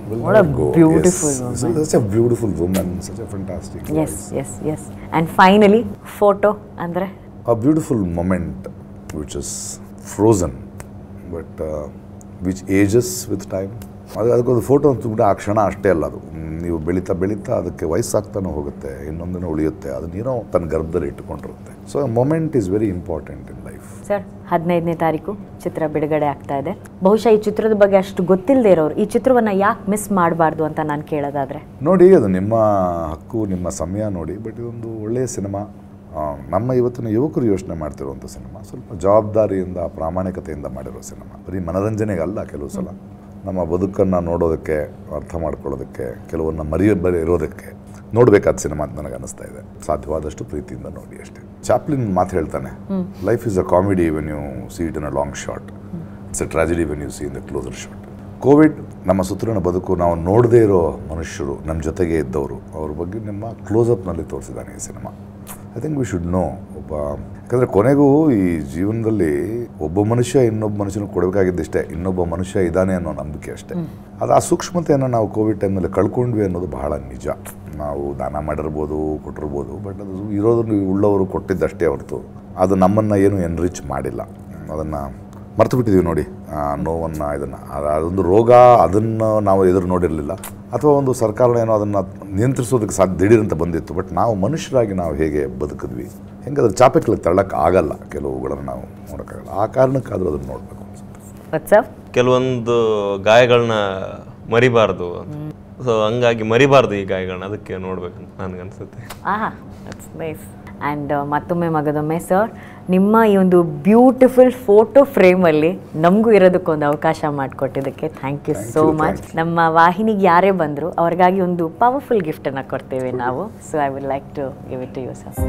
such a beautiful woman, such a fantastic voice. Yes. And finally, photo ಅಂದ್ರೆ a beautiful moment which is frozen but which ages with time. ಅದಕ್ಕೊಂದು ಫೋಟೋ ಅಂತಂದ್ರೆ ಆ ಕ್ಷಣ ಅಷ್ಟೇ ಅಲ್ಲ, ಅದು ನೀವು ಬೆಳೀತಾ ಬೆಳೀತಾ ಅದಕ್ಕೆ ವಯಸ್ಸಾಗ್ತಾನೆ ಹೋಗುತ್ತೆ, ಇನ್ನೊಂದಿನ ಉಳಿಯುತ್ತೆ, ಅದನ್ನೇನೋ ತನ್ನ ಗರ್ಭದಲ್ಲಿ ಇಟ್ಟುಕೊಂಡಿರುತ್ತೆ. So moment is very important in life. Sir, 15ನೇ ತಾರೀಕು ಚಿತ್ರ ಬಿಡುಗಡೆ ಆಗ್ತಾ ಇದೆ. ಬಹುಶಃ ಈ ಚಿತ್ರದ ಬಗ್ಗೆ ಅಷ್ಟು ಗೊತ್ತಿಲ್ಲದೆ ಇರೋರು ಈ ಚಿತ್ರವನ್ನು ಯಾಕೆ ಮಿಸ್ ಮಾಡಬಾರ್ದು ಅಂತ ನಾನು ಕೇಳೋದಾದ್ರೆ? ನೋಡಿ, ಅದು ನಿಮ್ಮ ಹಕ್ಕು, ನಿಮ್ಮ ಸಮಯ ನೋಡಿ. ಬಟ್ ಇದೊಂದು ಒಳ್ಳೆಯ ಸಿನಿಮಾ. ನಮ್ಮ ಇವತ್ತಿನ ಯುವಕರು ಯೋಚನೆ ಮಾಡ್ತಿರುವಂಥ ಸಿನಿಮಾ, ಸ್ವಲ್ಪ ಜವಾಬ್ದಾರಿಯಿಂದ, ಪ್ರಾಮಾಣಿಕತೆಯಿಂದ ಮಾಡಿರೋ ಸಿನಿಮಾ. ಬರೀ ಮನರಂಜನೆಗಲ್ಲ, ಕೆಲವು ಸಲ ನಮ್ಮ ಬದುಕನ್ನು ನೋಡೋದಕ್ಕೆ, ಅರ್ಥ ಮಾಡ್ಕೊಳ್ಳೋದಕ್ಕೆ, ಕೆಲವನ್ನ ಇರೋದಕ್ಕೆ ನೋಡಬೇಕಾದ ಸಿನಿಮಾ ಅಂತ ನನಗೆ ಅನಿಸ್ತಾ ಇದೆ. ಸಾಧ್ಯವಾದಷ್ಟು ಪ್ರೀತಿಯಿಂದ ನೋಡಿ ಅಷ್ಟೇ. ಚಾಪ್ಲಿನ್ ಮಾತು ಹೇಳ್ತಾನೆ, life is a comedy when you see it in a long shot, it's a tragedy when you see in the closer shot. Covid ನಮ್ಮ ಸುತ್ತಲಿನ ಬದುಕು, ನಾವು ನೋಡದೇ ಇರೋ ಮನುಷ್ಯರು, ನಮ್ಮ ಜೊತೆಗೆ ಇದ್ದವರು, ಅವ್ರ ಬಗ್ಗೆ ನಿಮ್ಮ ಕ್ಲೋಸಪ್ನಲ್ಲಿ ತೋರಿಸಿದ್ದಾನೆ ಈ ಸಿನಿಮಾ. I think we should know ಯಾಕಂದರೆ ಕೊನೆಗೂ ಈ ಜೀವನದಲ್ಲಿ ಒಬ್ಬ ಮನುಷ್ಯ ಇನ್ನೊಬ್ಬ ಮನುಷ್ಯನಿಗೆ ಕೊಡಬೇಕಾಗಿದ್ದಷ್ಟೇ, ಇನ್ನೊಬ್ಬ ಮನುಷ್ಯ ಇದ್ದಾನೆ ಅನ್ನೋ ನಂಬಿಕೆ ಅಷ್ಟೇ. ಅದು ಆ ಸೂಕ್ಷ್ಮತೆಯನ್ನು ನಾವು ಕೋವಿಡ್ ಟೈಮಲ್ಲಿ ಕಳ್ಕೊಂಡ್ವಿ ಅನ್ನೋದು ಬಹಳ ನಿಜ. ನಾವು ದಾನ ಮಾಡಿರ್ಬೋದು, ಕೊಟ್ಟಿರ್ಬೋದು, ಬಟ್ ಅದು ಇರೋದನ್ನು ಉಳ್ಳವರು ಕೊಟ್ಟಿದ್ದಷ್ಟೇ ಹೊರತು ಅದು ನಮ್ಮನ್ನು ಏನು ಎನ್ರಿಚ್ ಮಾಡಿಲ್ಲ. ಅದನ್ನು ಮರ್ತು ಬಿಟ್ಟಿದ್ದೀವಿ ನೋಡಿ, ನೋವನ್ನು, ಇದನ್ನು. ಅದೊಂದು ರೋಗ, ಅದನ್ನು ನಾವು ಎದುರು ನೋಡಿರಲಿಲ್ಲ, ಅಥವಾ ಒಂದು ಸರ್ಕಾರ ಏನೋ ಅದನ್ನು ನಿಯಂತ್ರಿಸೋದಕ್ಕೆ ದಿಢೀರಂತ ಬಂದಿತ್ತು. ಬಟ್ ನಾವು ಮನುಷ್ಯರಾಗಿ ನಾವು ಹೇಗೆ ಬದುಕಿದ್ವಿ, ಹೆಂಗೆ ಅದ್ರ ಚಾಪೆಗಳಿಗೆ ತಳ್ಳಕ್ಕೆ ಆಗಲ್ಲ, ಕೆಲವುಗಳನ್ನು ನಾವು ನೋಡೋಕ್ಕಾಗಲ್ಲ. ಆ ಕಾರಣಕ್ಕಾದರೂ ಅದನ್ನು ನೋಡಬೇಕು ಅನ್ಸುತ್ತೆ. ಕೆಲವೊಂದು ಗಾಯಗಳನ್ನ ಮರಿಬಾರ್ದು, ಸೊ ಹಂಗಾಗಿ ಮರಿಬಾರ್ದು ಈ ಗಾಯಗಳನ್ನ, ಅದಕ್ಕೆ ನೋಡ್ಬೇಕಂತ ನನಗನ್ಸುತ್ತೆ. ಆ್ಯಂಡ್ ಮತ್ತೊಮ್ಮೆ ಮಗದೊಮ್ಮೆ ಸರ್, ನಿಮ್ಮ ಈ ಒಂದು ಬ್ಯೂಟಿಫುಲ್ ಫೋಟೋ ಫ್ರೇಮಲ್ಲಿ ನಮಗೂ ಇರೋದಕ್ಕೊಂದು ಅವಕಾಶ ಮಾಡಿಕೊಟ್ಟಿದ್ದಕ್ಕೆ ಥ್ಯಾಂಕ್ ಯು ಸೋ ಮಚ್. ನಮ್ಮ ವಾಹಿನಿಗೆ ಯಾರೇ ಬಂದರೂ ಅವ್ರಿಗಾಗಿ ಒಂದು ಪವರ್ಫುಲ್ ಗಿಫ್ಟನ್ನು ಕೊಡ್ತೇವೆ ನಾವು. So I would like to give it to you sir.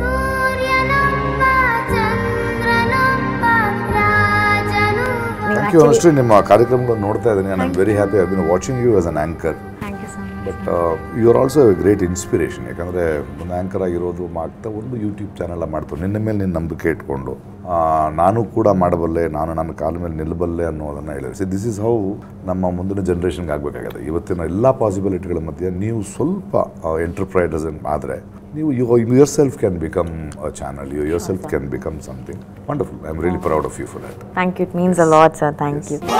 Thank you. ಅಷ್ಟೇ ನಿಮ್ಮ ಕಾರ್ಯಕ್ರಮಗಳನ್ನು ನೋಡ್ತಾ ಇದ್ದೀನಿ. I am very happy. I been watching you as an anchor. But you are also a great inspiration. ಯಾಕಂದರೆ ಒಂದು ಆ್ಯಂಕರ್ ಆಗಿರೋದು ಮಾಡ್ತಾ ಒಂದು ಯೂಟ್ಯೂಬ್ ಚಾನಲ್ ಮಾಡ್ತು, ನಿನ್ನ ಮೇಲೆ ನಿನ್ನ ನಂಬಿಕೆ ಇಟ್ಕೊಂಡು ನಾನು ಕೂಡ ಮಾಡಬಲ್ಲೆ, ನಾನು ನನ್ನ ಕಾಲ ಮೇಲೆ ನಿಲ್ಲಬಲ್ಲೆ ಅನ್ನೋದನ್ನು ಹೇಳಿದೆ. ದಿಸ್ ಈಸ್ ಹೌ ನಮ್ಮ ಮುಂದಿನ ಜನ್ರೇಷನ್ಗೆ ಆಗಬೇಕಾಗಿದೆ. ಇವತ್ತಿನ ಎಲ್ಲ ಪಾಸಿಬಿಲಿಟಿಗಳ ಮಧ್ಯೆ ನೀವು ಸ್ವಲ್ಪ ಎಂಟರ್ಪ್ರೈಸಸ್ ಆದರೆ ನೀವು yourself can become a channel, yourself can become something wonderful. I am really proud of you for that. Thank you. It means a lot sir. Thank you.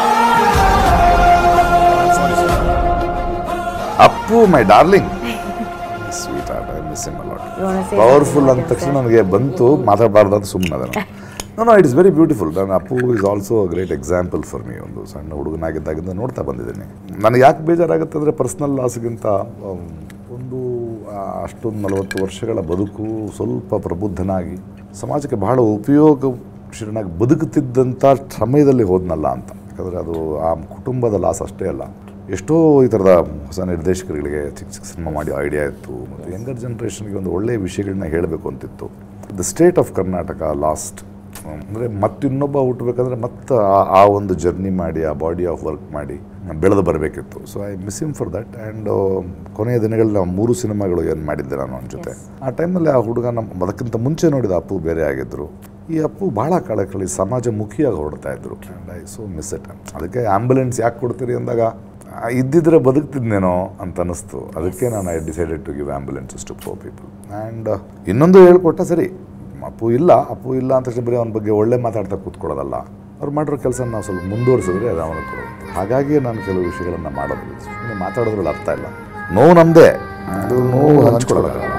Appu my darling, sweetheart, I miss him a lot. Powerful ಅಂದ ತಕ್ಷಣ ನನಗೆ ಬಂತು, ಮಾತಾಡಬಾರ್ದು ಅಂತ ಸುಮ್ಮನೆ ಅದನ್ನು. No it is very beautiful. ನಾನು Appu is also a great example for me. ಒಂದು ಸಣ್ಣ ಹುಡುಗನಾಗಿದ್ದಾಗಿಂದ ನೋಡ್ತಾ ಬಂದಿದ್ದೀನಿ. ನನಗೆ ಯಾಕೆ ಬೇಜಾರಾಗುತ್ತೆ ಅಂದರೆ ಪರ್ಸ್ನಲ್ ಲಾಸ್ಗಿಂತ ಒಂದು ಅಷ್ಟೊಂದು 40 ವರ್ಷಗಳ ಬದುಕು ಸ್ವಲ್ಪ ಪ್ರಬುದ್ಧನಾಗಿ ಸಮಾಜಕ್ಕೆ ಬಹಳ ಉಪಯೋಗಶೀಲನಾಗಿ ಬದುಕುತ್ತಿದ್ದಂಥ ಸಮಯದಲ್ಲಿ ಹೋದ್ನಲ್ಲ ಅಂತ. ಯಾಕಂದರೆ ಅದು ಆ ಕುಟುಂಬದ ಲಾಸ್ ಅಷ್ಟೇ ಅಲ್ಲ, ಎಷ್ಟೋ ಈ ಥರದ ಹೊಸ ನಿರ್ದೇಶಕರುಗಳಿಗೆ ಚಿಕ್ಕ ಚಿಕ್ಕ ಸಿನಿಮಾ ಮಾಡಿ ಐಡಿಯಾ ಇತ್ತು, ಮತ್ತು ಯಂಗರ್ ಜನ್ರೇಷನ್ಗೆ ಒಂದು ಒಳ್ಳೆಯ ವಿಷಯಗಳನ್ನ ಹೇಳಬೇಕು ಅಂತಿತ್ತು. The state of Karnataka lost ಅಂದರೆ ಮತ್ತಿನ್ನೊಬ್ಬ ಹುಟ್ಟಬೇಕಂದ್ರೆ ಮತ್ತೆ ಆ ಒಂದು ಜರ್ನಿ ಮಾಡಿ, ಆ ಬಾಡಿ ಆಫ್ ವರ್ಕ್ ಮಾಡಿ ಬೆಳೆದು ಬರಬೇಕಿತ್ತು. So I miss him for that. And ಕೊನೆಯ ದಿನಗಳಲ್ಲಿ 3 ಸಿನಿಮಾಗಳು ಏನು ಮಾಡಿದ್ದೆ ನಾನು ಅವನ ಜೊತೆ. ಆ ಟೈಮಲ್ಲಿ ಆ ಹುಡುಗ ಅದಕ್ಕಿಂತ ಮುಂಚೆ ನೋಡಿದ ಅಪ್ಪು ಬೇರೆ ಆಗಿದ್ದರು. ಈ ಅಪ್ಪು ಭಾಳ ಕಳಕಳಿ ಸಮಾಜಮುಖಿಯಾಗಿ ಹೊರಡ್ತಾ ಇದ್ರು. And I so miss it. ಅದಕ್ಕೆ ಆ್ಯಂಬುಲೆನ್ಸ್ ಯಾಕೆ ಕೊಡ್ತೀರಿ ಅಂದಾಗ ಇದ್ದಿದ್ರೆ ಬದುಕ್ತಿದ್ನೇನೋ ಅಂತ ಅನ್ನಿಸ್ತು. ಅದಕ್ಕೆ ನಾನು I decided to give ambulances to poor people. And ಇನ್ನೊಂದು ಹೇಳ್ಕೊಟ್ಟ, ಸರಿ ಅಪ್ಪು ಇಲ್ಲ ಅಂತ ತಕ್ಷಣ ಬರೀ ಅವನ ಬಗ್ಗೆ ಒಳ್ಳೆ ಮಾತಾಡ್ತಾ ಕೂತ್ಕೊಳ್ಳೋದಲ್ಲ, ಅವ್ರು ಮಾಡಿರೋ ಕೆಲಸ ನಾವು ಸ್ವಲ್ಪ ಮುಂದುವರಿಸಿದ್ರೆ ಅದು ಅವನಿಗೆ ಕೊಡುತ್ತೆ. ಹಾಗಾಗಿ ನಾನು ಕೆಲವು ವಿಷಯಗಳನ್ನು ಮಾಡೋದು, ಮಾತಾಡೋದ್ರಲ್ಲಿ ಅರ್ಥ ಇಲ್ಲ. ನೋವು ನಮ್ಮದೇ, ಅದು ನೋವು ಹಂಚ್ಕೊಳ್ಳೋದಲ್ಲ.